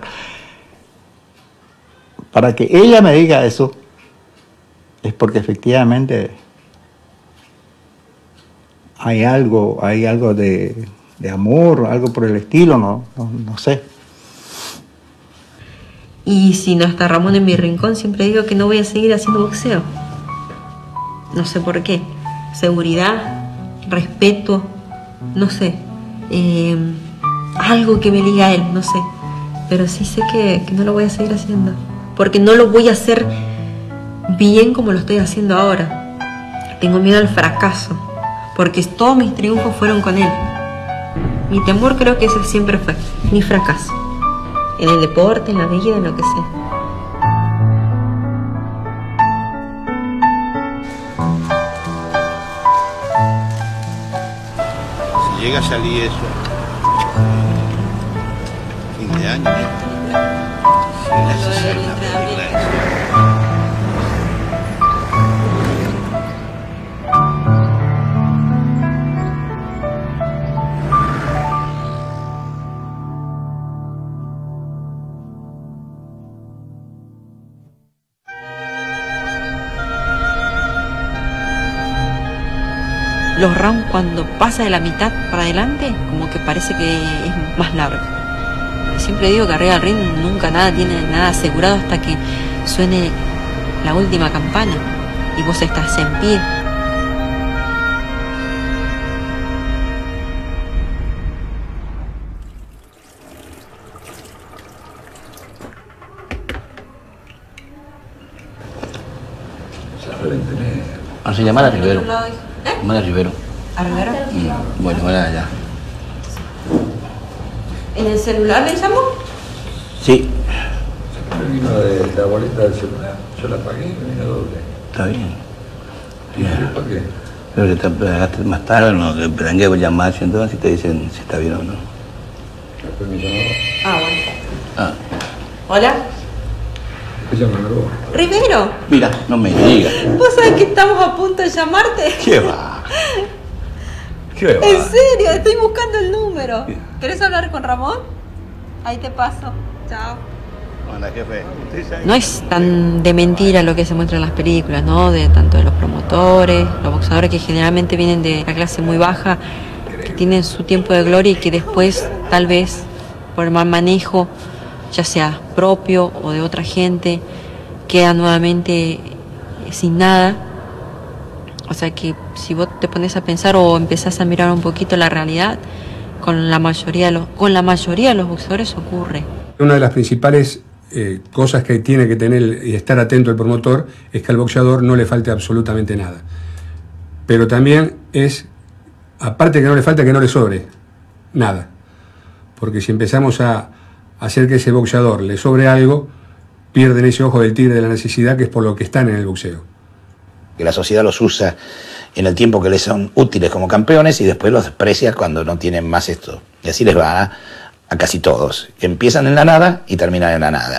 Para que ella me diga eso, es porque efectivamente hay algo, hay algo de, de amor, algo por el estilo, no, no, no sé. Y si no está Ramón en mi rincón, siempre digo que no voy a seguir haciendo boxeo. No sé por qué. Seguridad, respeto, no sé. Eh, algo que me liga a él, no sé. Pero sí sé que, que no lo voy a seguir haciendo. Porque no lo voy a hacer bien como lo estoy haciendo ahora. Tengo miedo al fracaso. Porque todos mis triunfos fueron con él. Mi temor creo que ese siempre fue mi fracaso. En el deporte, en la vida, en lo que sea. Si llega a salir eso, fin de año, ¿eh? Si le haces hacer una película de eso. Los rounds cuando pasa de la mitad para adelante, como que parece que es más largo. Siempre digo que arriba del ring nunca nada tiene nada asegurado hasta que suene la última campana y vos estás en pie. Vamos a llamar a Rivero. Llamar a Rivero. ¿A Rivero? Mm, bueno, bueno, ya. ¿En el celular le llamó? Sí. Me vino de la boleta del celular. Yo la pagué y me vino doble. Está bien. Yeah. ¿Por qué? Pero que te pagaste más tarde, no, que tengan que llamar entonces y te dicen si está bien o no. Después me llamaba. Ah, bueno. Ah. Hola. Después llamaba luego. Rivero. Mira, no me digas. ¿Vos sabés que estamos a punto de llamarte? ¿Qué va? ¿Qué va? En serio, estoy buscando el número. ¿Querés hablar con Ramón? Ahí te paso. Chao. Hola, jefe. No es tan de mentira lo que se muestra en las películas, ¿no? De tanto de los promotores, los boxeadores que generalmente vienen de la clase muy baja, que tienen su tiempo de gloria y que después, tal vez, por el mal manejo, ya sea propio o de otra gente, quedan nuevamente sin nada. O sea que si vos te pones a pensar o empezás a mirar un poquito la realidad, con la mayoría de los, con la mayoría de los boxeadores ocurre. Una de las principales eh, cosas que tiene que tener y estar atento el promotor es que al boxeador no le falte absolutamente nada. Pero también es, aparte que no le falte, que no le sobre nada. Porque si empezamos a hacer que ese boxeador le sobre algo, pierden ese ojo del tigre de la necesidad, que es por lo que están en el boxeo. Que la sociedad los usa en el tiempo que les son útiles como campeones y después los desprecia cuando no tienen más esto. Y así les va a, a casi todos, que empiezan en la nada y terminan en la nada.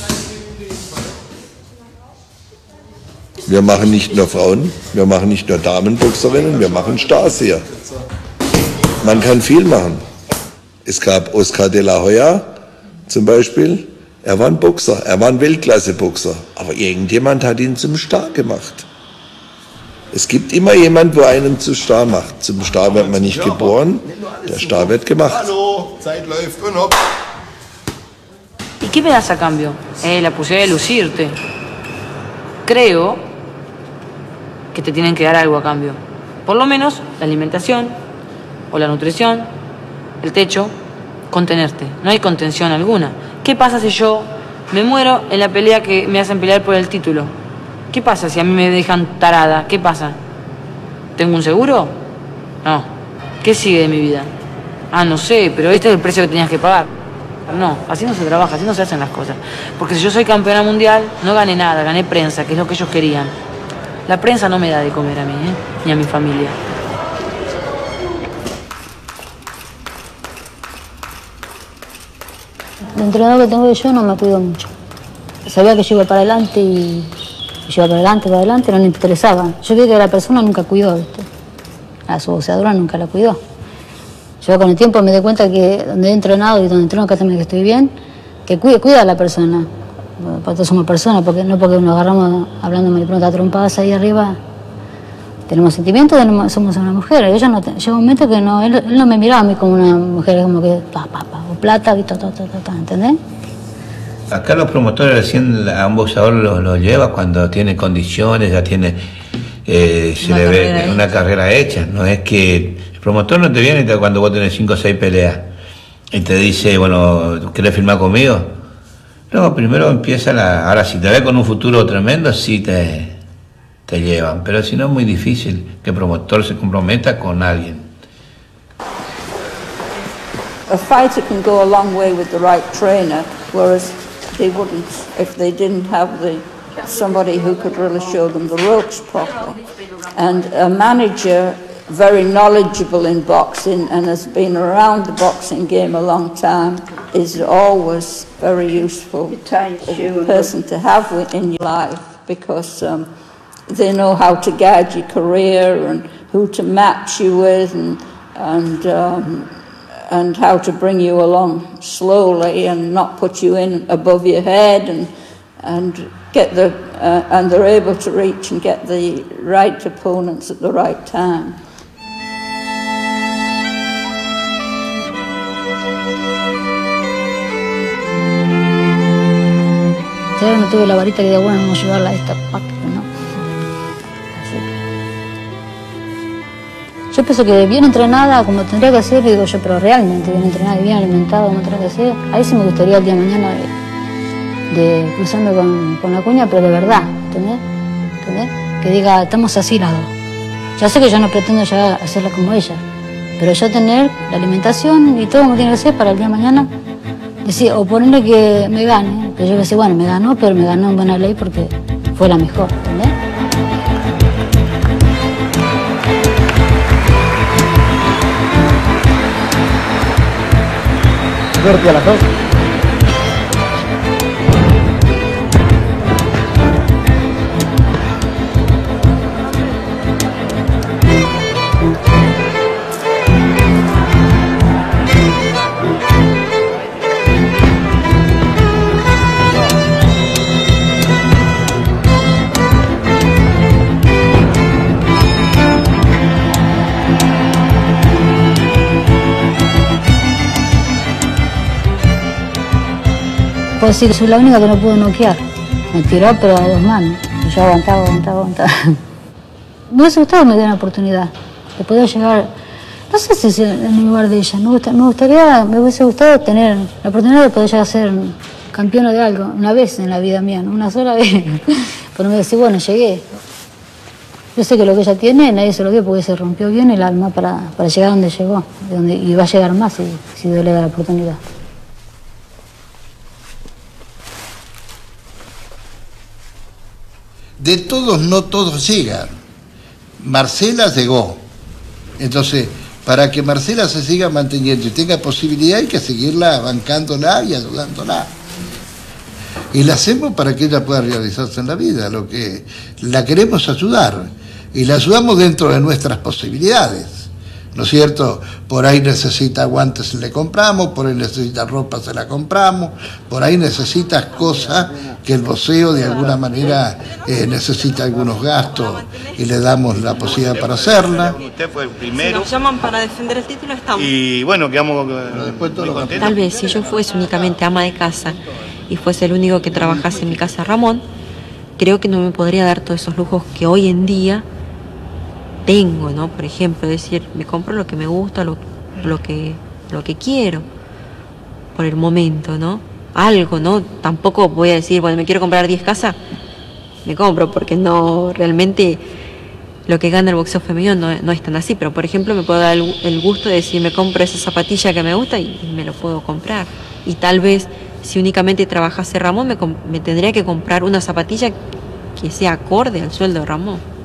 Wir machen nicht nur Frauen, wir machen nicht nur Damenboxerinnen, wir machen Stars hier. Man kann viel machen. Es gab Oscar de la Hoya zum Beispiel, er war ein Boxer, er war ein Weltklasse-Boxer, aber irgendjemand hat ihn zum Star gemacht. Es gibt immer jemand, wo einen zu Star macht. Zum Star wird man nicht geboren, der Star wird gemacht. Hallo, Zeit läuft und hopp. ¿Y qué me das a cambio? Eh, la posibilidad de lucirte. Creo que te tienen que dar algo a cambio. Por lo menos la alimentación o la nutrición, el techo, contenerte. No hay contención alguna. ¿Qué pasa si yo me muero en la pelea que me hacen pelear por el título? ¿Qué pasa si a mí me dejan tarada? ¿Qué pasa? ¿Tengo un seguro? No. ¿Qué sigue de mi vida? Ah, no sé, pero este es el precio que tenías que pagar. No, así no se trabaja, así no se hacen las cosas. Porque si yo soy campeona mundial, no gané nada, gané prensa, que es lo que ellos querían. La prensa no me da de comer a mí, ¿eh? Ni a mi familia. El entrenador que tengo yo no me cuidó mucho. Sabía que yo iba para adelante y yo iba para adelante, para adelante, no le interesaba. Yo vi que la persona nunca cuidó, ¿viste? A su boxeadora nunca la cuidó. Yo con el tiempo me di cuenta que donde he entrenado y donde entreno acá también que estoy bien, que cuida, cuida a la persona. Porque todos somos personas, porque no porque nos agarramos hablando me le pregunta trompadas ahí arriba, tenemos sentimientos, tenemos, somos una mujer. Ella no, llega un momento que no, él, él no me miraba a mí como una mujer, como que pa, pa, pa, o plata, y ta, ta, ta, ta, ta, ¿entendés? Acá los promotores recién a un boxeador lo, lo lleva cuando tiene condiciones, ya tiene eh, se le ve una carrera hecha. No es que el promotor no te viene cuando vos tenés cinco o seis peleas y te dice, bueno, ¿querés firmar conmigo? No, primero empieza la... Ahora, si te ve con un futuro tremendo, sí te, te llevan. Pero si no, es muy difícil que el promotor se comprometa con alguien. A fighter can go a long way with the right trainer, whereas they wouldn't if they didn't have the somebody who could really show them the ropes properly. And a manager, very knowledgeable in boxing and has been around the boxing game a long time, is always very useful person to have in your life, because um, they know how to guide your career and who to match you with, and and um, and how to bring you along slowly and not put you in above your head, and and get the uh, and they're able to reach and get the right opponents at the right time. Yo no tuve la varita que diga, bueno, vamos a llevarla a esta parte, ¿no? Así. Yo pienso que bien entrenada, como tendría que ser, digo yo, pero realmente bien entrenada y bien alimentada, como tendría que ser, ahí sí me gustaría el día de mañana de, de cruzarme con, con Acuña, pero de verdad, ¿entendés? ¿Entendés? Que diga, estamos así las dos. Ya sé que yo no pretendo ya hacerla como ella, pero yo tener la alimentación y todo como tiene que ser para el día de mañana. Decir, o ponerle que me gane, que yo decía, bueno, me ganó, pero me ganó en buena ley porque fue la mejor, ¿entendés? Suerte a las dos. Puedo decir que soy la única que no pudo noquear. Me tiró, pero a dos manos. Y yo aguantaba, aguantaba, aguantaba. Me hubiese gustado que me dieran la oportunidad de poder llegar, no sé si es en el lugar de ella, me, gusta, me gustaría, me hubiese gustado tener la oportunidad de poder llegar a ser campeona de algo, una vez en la vida mía, ¿no? Una sola vez. Pero me decía, bueno, llegué. Yo sé que lo que ella tiene, nadie se lo vio porque se rompió bien el alma para, para llegar a donde llegó, donde, y va a llegar más si, si Dios le da la oportunidad. De todos, no todos llegan. Marcela llegó. Entonces, para que Marcela se siga manteniendo y tenga posibilidad, hay que seguirla bancándola y ayudándola. Y la hacemos para que ella pueda realizarse en la vida. Lo que la queremos ayudar. Y la ayudamos dentro de nuestras posibilidades. ¿No es cierto? Por ahí necesita guantes, le compramos, por ahí necesita ropa, se la compramos, por ahí necesitas cosas que el boxeo de alguna manera eh, necesita algunos gastos y le damos la posibilidad para hacerla. Usted fue el primero. Si nos llaman para defender el título, estamos. Y bueno, quedamos muy contentos. Tal vez si yo fuese únicamente ama de casa y fuese el único que trabajase en mi casa, Ramón, creo que no me podría dar todos esos lujos que hoy en día tengo, ¿no? Por ejemplo, decir, me compro lo que me gusta, lo, lo, que, lo que quiero, por el momento, ¿no? Algo, ¿no? Tampoco voy a decir, bueno, me quiero comprar diez casas, me compro, porque no, realmente lo que gana el boxeo femenino no, no es tan así, pero por ejemplo me puedo dar el, el gusto de decir, me compro esa zapatilla que me gusta y, y me lo puedo comprar. Y tal vez, si únicamente trabajase Ramón, me, me tendría que comprar una zapatilla que sea acorde al sueldo de Ramón.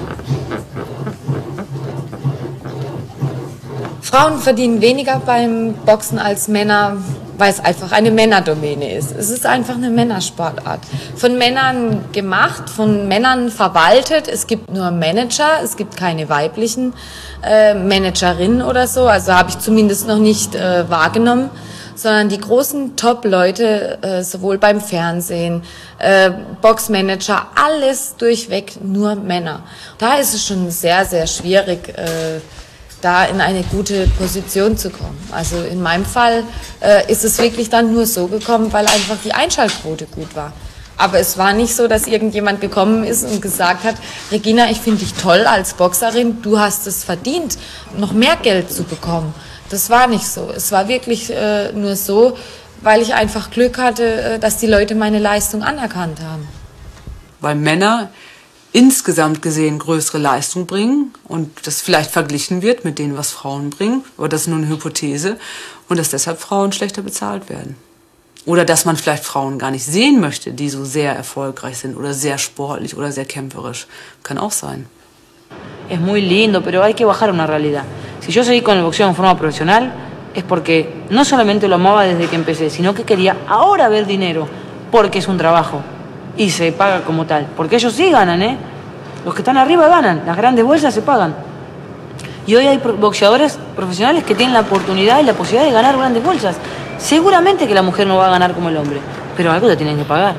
Frauen verdienen weniger beim Boxen als Männer, weil es einfach eine Männerdomäne ist. Es ist einfach eine Männersportart. Von Männern gemacht, von Männern verwaltet. Es gibt nur Manager, es gibt keine weiblichen äh, Managerinnen oder so. Also habe ich zumindest noch nicht äh, wahrgenommen. sondern die großen Top-Leute, äh, sowohl beim Fernsehen, äh, Boxmanager, alles durchweg nur Männer. Da ist es schon sehr, sehr schwierig, äh, da in eine gute Position zu kommen. Also in meinem Fall äh, ist es wirklich dann nur so gekommen, weil einfach die Einschaltquote gut war. Aber es war nicht so, dass irgendjemand gekommen ist und gesagt hat, Regina, ich finde dich toll als Boxerin, du hast es verdient, noch mehr Geld zu bekommen. Das war nicht so. Es war wirklich äh, nur so, weil ich einfach Glück hatte, äh, dass die Leute meine Leistung anerkannt haben. Weil Männer insgesamt gesehen größere Leistung bringen und das vielleicht verglichen wird mit denen, was Frauen bringen, aber das ist nur eine Hypothese, und dass deshalb Frauen schlechter bezahlt werden. Oder dass man vielleicht Frauen gar nicht sehen möchte, die so sehr erfolgreich sind oder sehr sportlich oder sehr kämpferisch. Kann auch sein. Es muy lindo, pero hay que bajar una realidad. Si yo seguí con el boxeo en forma profesional, es porque no solamente lo amaba desde que empecé, sino que quería ahora ver dinero, porque es un trabajo y se paga como tal. Porque ellos sí ganan, ¿eh? Los que están arriba ganan, las grandes bolsas se pagan. Y hoy hay boxeadores profesionales que tienen la oportunidad y la posibilidad de ganar grandes bolsas. Seguramente que la mujer no va a ganar como el hombre, pero algo te tienen que pagar.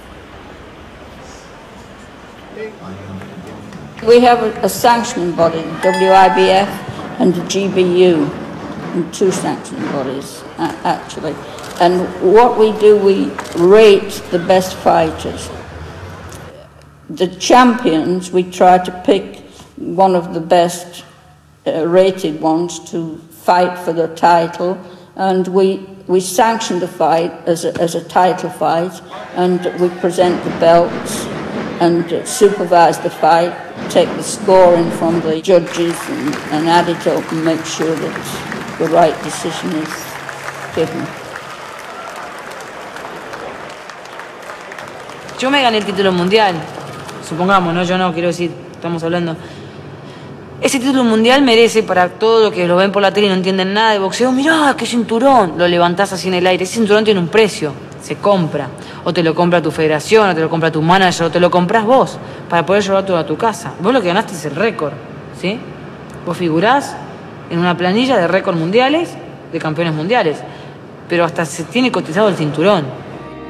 We have a, a sanctioning body, W I B F and the G B U, and two sanctioning bodies, uh, actually. And what we do, we rate the best fighters. The champions, we try to pick one of the best uh, rated ones to fight for the title, and we we sanction the fight as a, as a title fight, and we present the belts and uh, supervise the fight, take the scoring from the judges and, and add it up and make sure that the right decision is given. Yo me gané el título mundial, supongamos, ¿no? Yo no, quiero decir, estamos hablando. Ese título mundial merece, para todos los que lo ven por la tele y no entienden nada de boxeo, mirá, qué cinturón, lo levantás así en el aire. Ese cinturón tiene un precio, se compra. O te lo compra tu federación, o te lo compra tu manager, o te lo compras vos, para poder llevarlo a tu casa. Vos lo que ganaste es el récord, ¿sí? Vos figurás en una planilla de récords mundiales, de campeones mundiales, pero hasta se tiene cotizado el cinturón.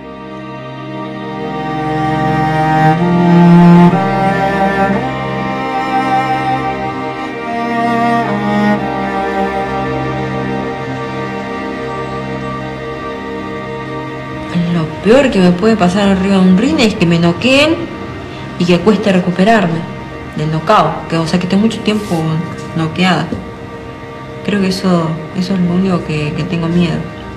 Lo peor que me puede pasar arriba de un ring es que me noqueen y que cueste recuperarme del knockout, que, o sea que estoy mucho tiempo noqueada. Creo que eso, eso es lo único que, que tengo miedo.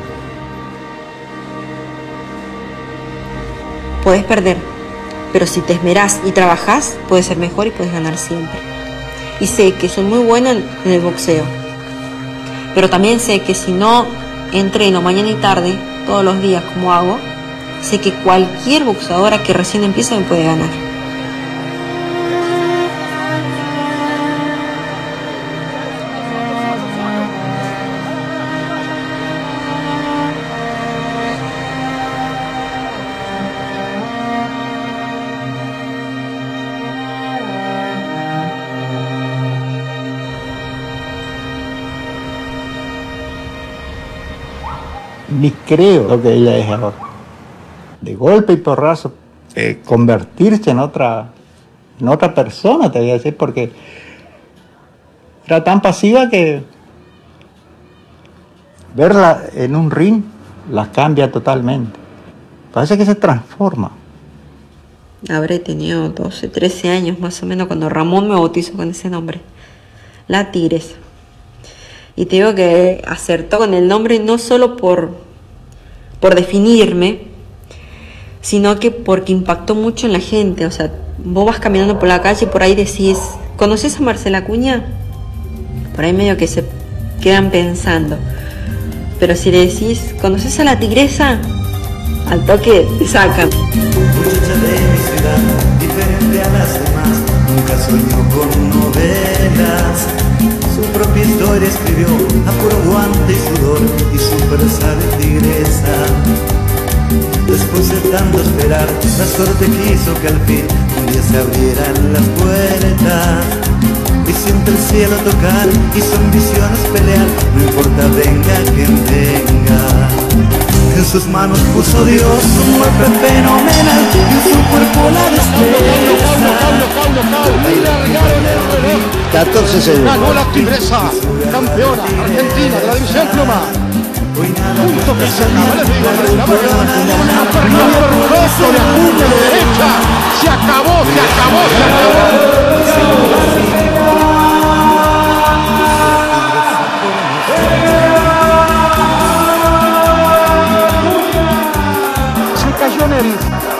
Podés perder, pero si te esmerás y trabajás, puedes ser mejor y puedes ganar siempre. Y sé que soy muy buena en el boxeo, pero también sé que si no entreno mañana y tarde, todos los días como hago, sé que cualquier boxeadora que recién empieza me puede ganar. Ni creo lo que ella es ahora. De golpe y porrazo, eh, convertirse en otra, en otra persona, te voy a decir, porque era tan pasiva que verla en un ring la cambia totalmente. Parece que se transforma. Habré tenido doce, trece años más o menos cuando Ramón me bautizó con ese nombre, La Tigresa. Y te digo que acertó con el nombre no solo por, por definirme, sino que porque impactó mucho en la gente. O sea, vos vas caminando por la calle y por ahí decís, ¿conoces a Marcela Acuña? Por ahí medio que se quedan pensando. Pero si le decís, ¿conoces a La Tigresa? Al toque te sacan. Muchacha de mi ciudad, diferente a las demás, nunca soñó con novelas. Su propia historia escribió a puro guante y sudor y su fuerza de tigresa. Después de tanto esperar, la suerte quiso que al fin un día se abrieran las puertas. Y siente el cielo tocar y son visiones pelear, no importa venga quien venga. En sus manos puso Dios un golpe fenomenal y en su cuerpo la destreza. catorce segundos. Ganó la Tigresa, campeona argentina de la división pluma. Punto que se acaba, les digo, la perfecto de ajuste de derecha. Se acabó, se acabó, se acabó. Se cayó Neris.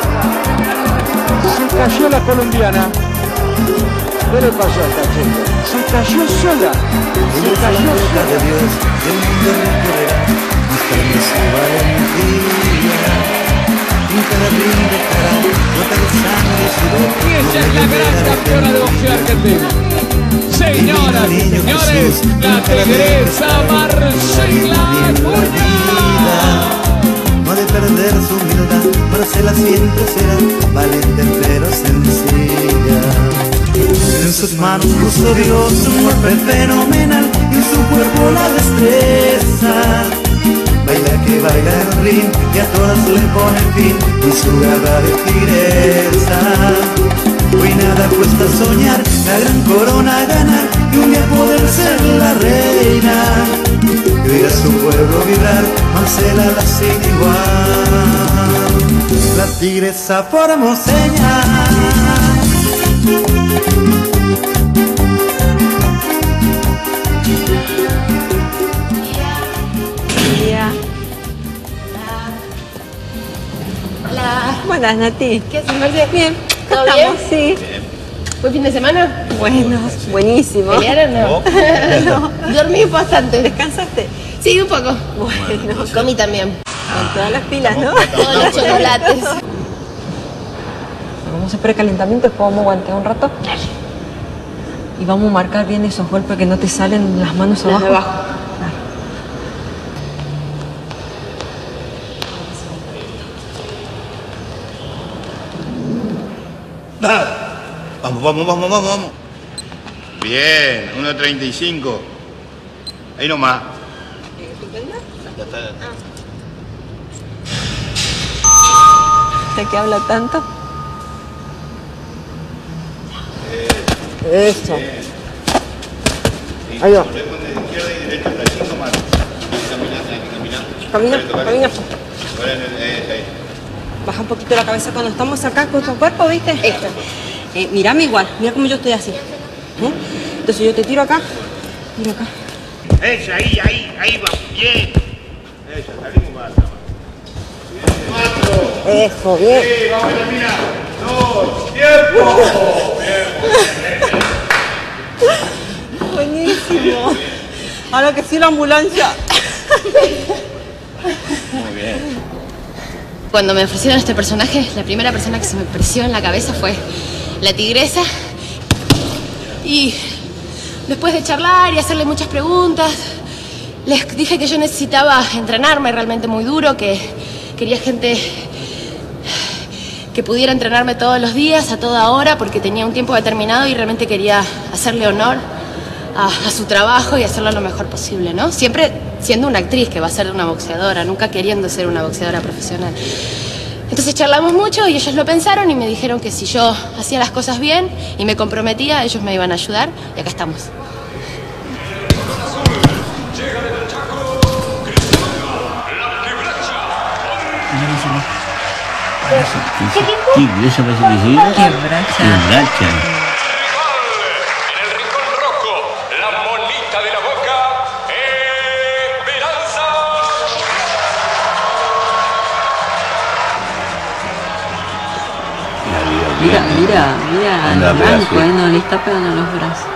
Se cayó la colombiana. ¿Qué le pasó a esta chica? Se cayó sola. Se cayó sola. De Dios, el mundo recorrerá, mostrando su valentía. En cada ring dejará gota de sangre y sudor. Y ella es la gran campeona de boxeo argentina. Señoras y señores, la Tigresa Marcela Acuña. No ha de perder su humildad, Marcela siempre será valiente pero sencilla. En sus manos puso Dios un golpe fenomenal y en su cuerpo la destreza. Baila que baila el ring y a todas le pone fin con su garra de tigresa. Hoy nada cuesta soñar, la gran corona ganar y un día poder ser la reina. Y oír a su pueblo vibrar, Marcela la sin igual. La tigresa formoseña. Hola. Buenas, Nati. ¿Qué haces, Marce? Bien. ¿Todo ¿Estamos? bien? Sí. ¿Buen fin de semana? Bueno, buenísimo. ¿Pelearon o no? No. Dormí bastante. ¿Descansaste? Sí, un poco. Bueno. Comí también. Con todas las pilas, ¿no? Todos los chocolates. Vamos a precalentamiento, después vamos a aguantar un rato. Y vamos a marcar bien esos golpes que no te salen las manos Las abajo. de abajo. Vamos, vamos, vamos, vamos, vamos. Bien, uno treinta y cinco. Ahí nomás. Ya está, ya está. ¿De qué habla tanto? Eso. Ahí va. Izquierda y derecha, cinco manos. Camina, camina. Ahora en el, eh, ahí. Baja un poquito la cabeza cuando estamos acá con tu cuerpo, ¿viste? Esto. Eh, mírame igual, mira cómo yo estoy así. ¿Eh? Entonces yo te tiro acá, tiro acá. Esa, ahí, ahí, ahí va. Bien. Esa, salimos más. Cuatro. Eso, bien. Sí, vamos a terminar. Dos. Tiempo. Bien. Buenísimo. Ahora que sí la ambulancia. Muy bien. Cuando me ofrecieron este personaje, la primera persona que se me apareció en la cabeza fue la tigresa. Y después de charlar y hacerle muchas preguntas, les dije que yo necesitaba entrenarme realmente muy duro, que quería gente que pudiera entrenarme todos los días, a toda hora, porque tenía un tiempo determinado y realmente quería hacerle honor a, a su trabajo y hacerlo lo mejor posible, ¿no? Siempre siendo una actriz que va a ser una boxeadora, nunca queriendo ser una boxeadora profesional. Entonces charlamos mucho y ellos lo pensaron y me dijeron que si yo hacía las cosas bien y me comprometía, ellos me iban a ayudar y acá estamos. ¿Qué tigresa parece que sí? Quebracha. Quebracha. Mira, mira, mira, Anda, el blanco, pedazo. eh, no le está pegando en los brazos.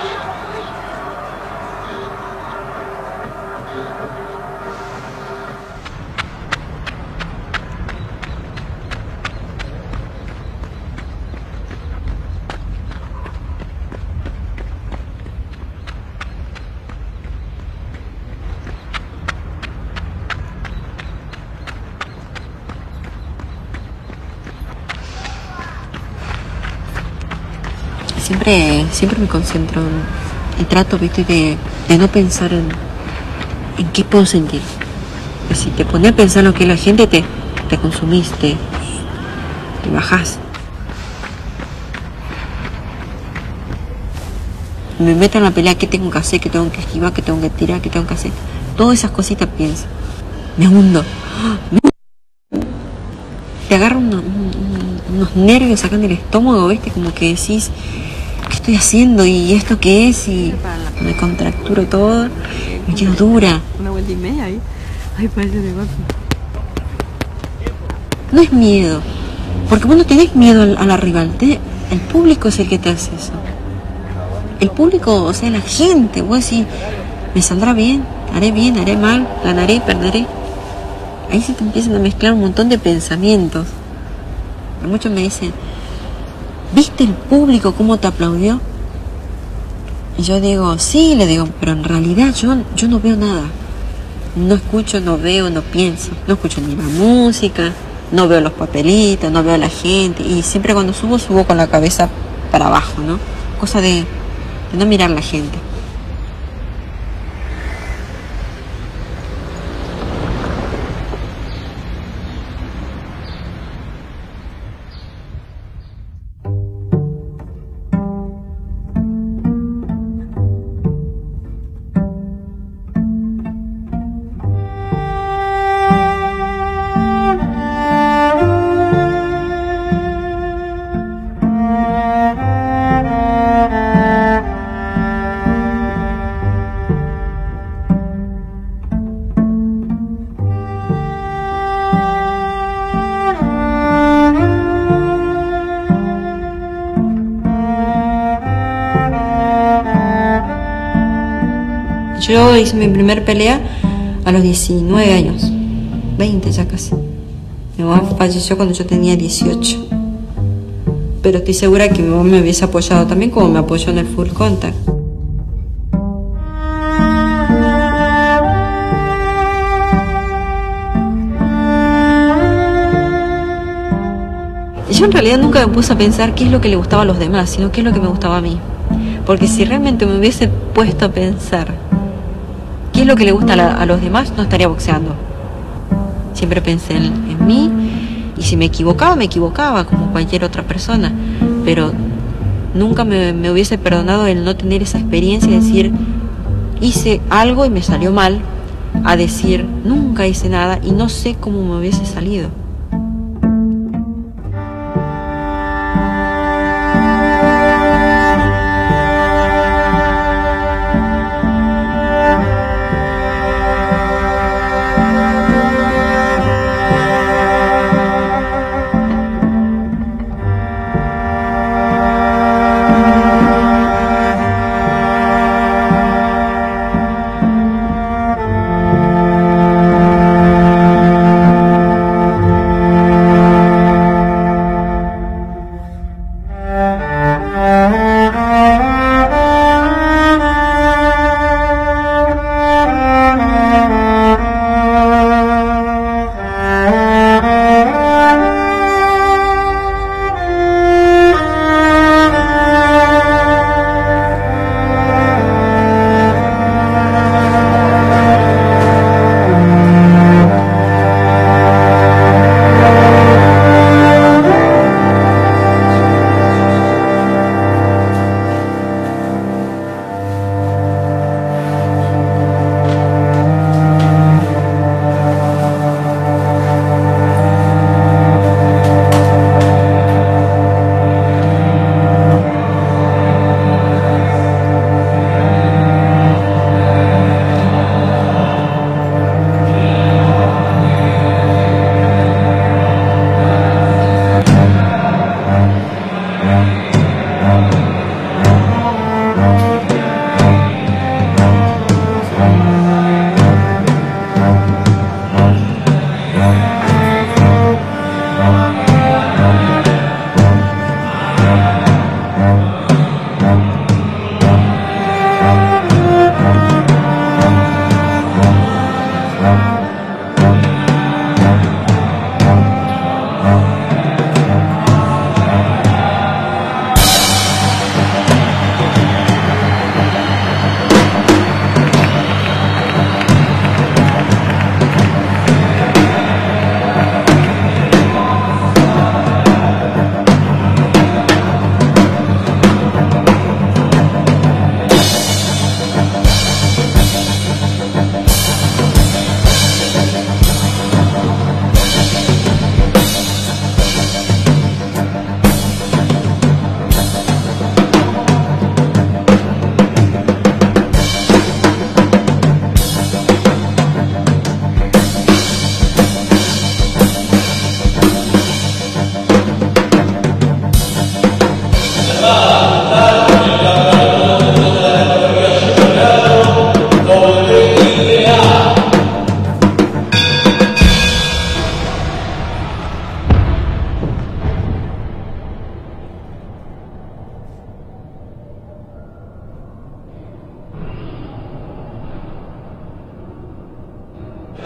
Siempre, siempre me concentro en, y trato, viste, de, de no pensar en, en qué puedo sentir. Porque si te pones a pensar lo que es la gente, te, te consumiste, te bajás. Me meto en la pelea, ¿qué tengo que hacer? ¿Qué tengo que esquivar? ¿Qué tengo que tirar? ¿Qué tengo que hacer? Todas esas cositas pienso. Me hundo. Te agarra una, un, unos nervios acá en el estómago, ¿viste? Como que decís, ¿qué estoy haciendo? ¿Y esto qué es? Y me contracturo todo. Me quedo dura. Una vuelta y media ahí. Ay, parece de golpe. No es miedo. Porque vos no tenés miedo a la rival. El público es el que te hace eso. El público, o sea, la gente. Vos decís, me saldrá bien, haré bien, haré mal, ganaré, perderé. Ahí se te empiezan a mezclar un montón de pensamientos. Muchos me dicen, ¿viste el público cómo te aplaudió? Y yo digo, sí, le digo, pero en realidad yo, yo no veo nada. No escucho, no veo, no pienso. No escucho ni la música, no veo los papelitos, no veo a la gente. Y siempre cuando subo, subo con la cabeza para abajo, ¿no? Cosa de, de no mirar a la gente. Yo hice mi primer pelea a los diecinueve años, veinte ya casi. Mi mamá falleció cuando yo tenía dieciocho. Pero estoy segura que mi mamá me hubiese apoyado también como me apoyó en el full contact. Yo en realidad nunca me puse a pensar qué es lo que le gustaba a los demás, sino qué es lo que me gustaba a mí. Porque si realmente me hubiese puesto a pensar qué es lo que le gusta a, la, a los demás, no estaría boxeando. Siempre pensé en, en mí, y si me equivocaba, me equivocaba como cualquier otra persona. Pero nunca me, me hubiese perdonado el no tener esa experiencia de decir, hice algo y me salió mal, a decir, nunca hice nada y no sé cómo me hubiese salido.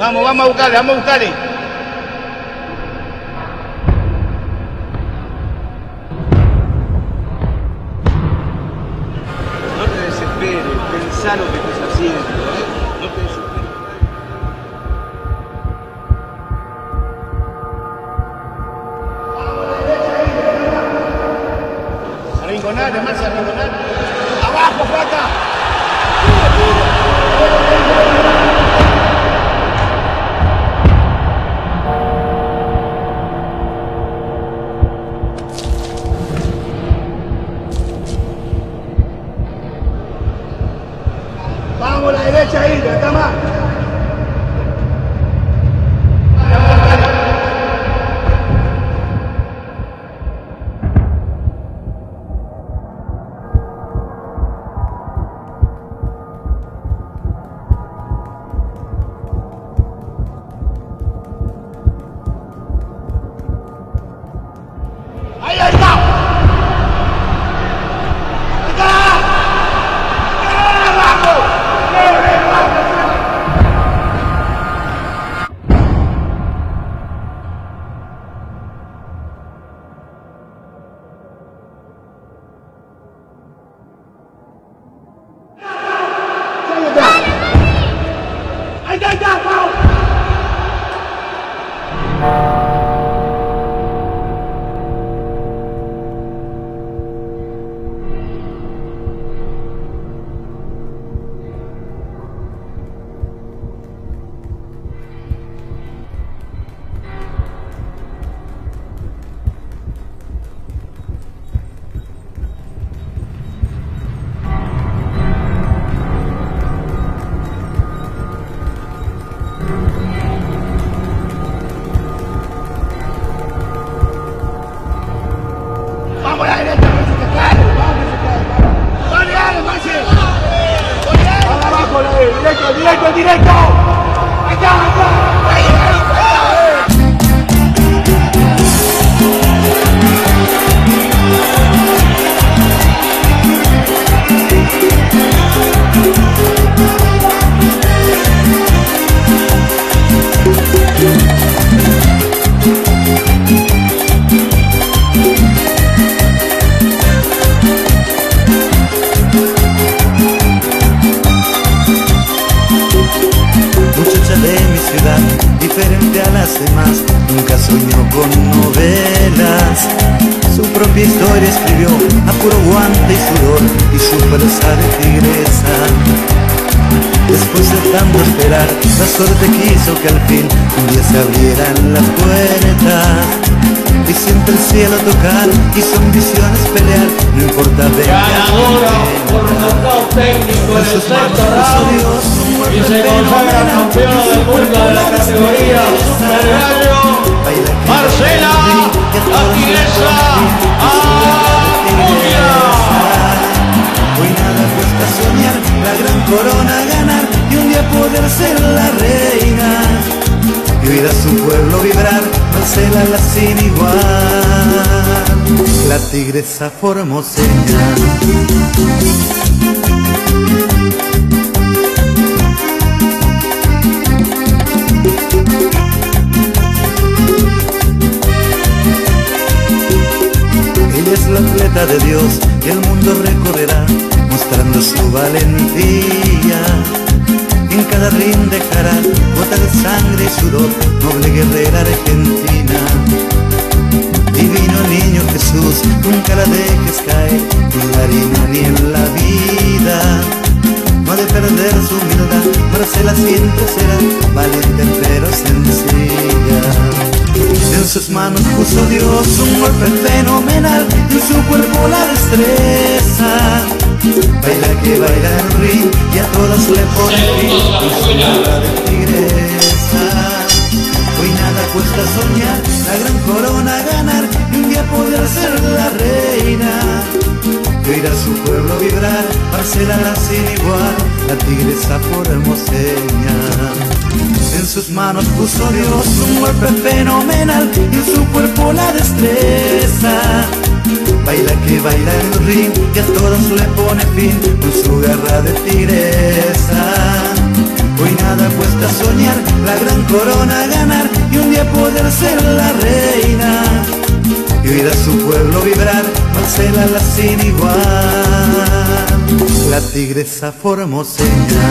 Vamos, vamos a buscarle, vamos a buscarle. No te desesperes, pensá lo que estás haciendo, ¿eh? No te desesperes. Arrinconate, Marcia, arrinconate. ¡Abajo, Flaca! Vamos a la derecha ahí, ya está más. Ahí, ahí está. Ahí está, ahí está, vamos. Vamos a la derecha, que se te cae. Vamos, que se cae. Dale, dale, Maxi. Vamos abajo, directo, directo, directo. Ahí está, ahí está. Ahí, ahí, Muchacha de mi ciudad, diferente a las demás, nunca soñó con novelas. Su propia historia escribió a puro guante y sudor y su fuerza de tigresa. Después de tanto esperar, la suerte quiso que al fin un día se abrieran las puertas. Y siente el cielo tocar y su ambición es pelear, no importa de Ganadora por nocaut técnico en el sexto round y se consagra campeona del mundo de la categoría Super Gallo, Marcela La Tigresa Acuña. Hoy nada cuesta soñar, la gran corona ganar y un día poder ser la reina. Y oír a su pueblo vibrar, Marcela la sin igual, la tigresa formoseña. Ella es la atleta de Dios que el mundo recorrerá, mostrando su valentía. En cada ring dejará gota de sangre y sudor, noble guerrera argentina. Divino niño Jesús, nunca la dejes caer, ni en la harina ni en la vida. No ha de perder su humildad, Marcela siempre será valiente pero sencilla. En sus manos puso Dios un golpe fenomenal, y en su cuerpo la destreza. Baila que baila en el ring y a todas le pone fin con su garra de tigresa. Hoy nada cuesta soñar, la gran corona ganar y un día poder ser la reina. Y oír a su pueblo vibrar, Marcela la sin igual, la tigresa formoseña. En sus manos puso Dios un golpe fenomenal y en su cuerpo la destreza. Baila que baila en el ring y a todos le pone fin con su garra de tigresa. Hoy nada cuesta soñar, la gran corona ganar y un día poder ser la reina. Y oír a su pueblo vibrar, Marcela la sin igual, la tigresa formoseña.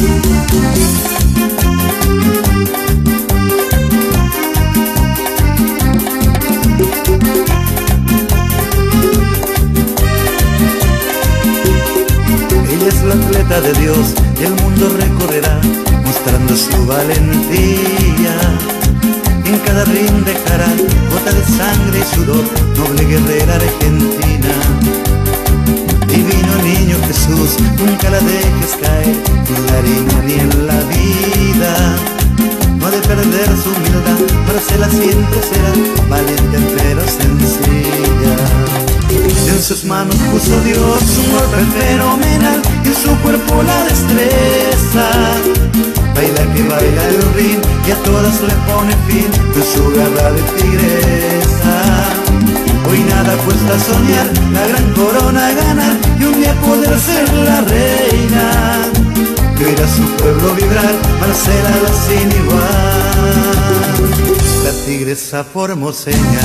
Ella es la atleta de Dios y el mundo recorrerá, mostrando su valentía. En cada ring dejará gota de sangre y sudor, noble guerrera argentina. Divino niño Jesús, nunca la dejes caer, ni en la harina ni en la vida. No ha de perder su humildad, Marcela siempre será valiente pero sencilla. En sus manos puso Dios un golpe fenomenal y en su cuerpo la destreza. Baila que baila el ring y a todas le pone fin con su garra de tigresa. Hoy nada cuesta soñar, la gran corona ganar y un día poder ser la reina. Y oír a su pueblo vibrar, Marcela la sin igual, la tigresa formoseña.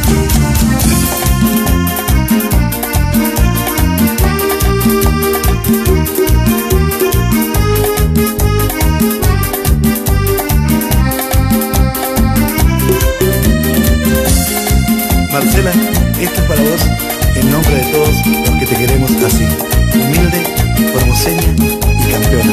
Marcela, esto es para vos, en nombre de todos los que te queremos así, humilde, formoseña y campeona.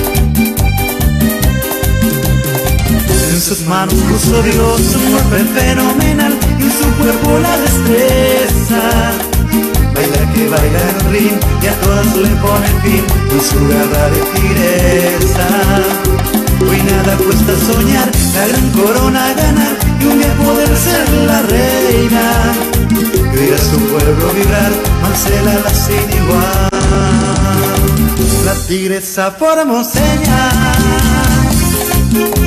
En sus manos puso Dios un golpe fenomenal y en su cuerpo la destreza. Baila que baila el ring y a todas le pone fin con su garra de tigresa. Hoy nada cuesta soñar, la gran corona ganar y un día poder ser la reina. Y oír a su pueblo vibrar, Marcela la sin igual, la tigresa formoseña.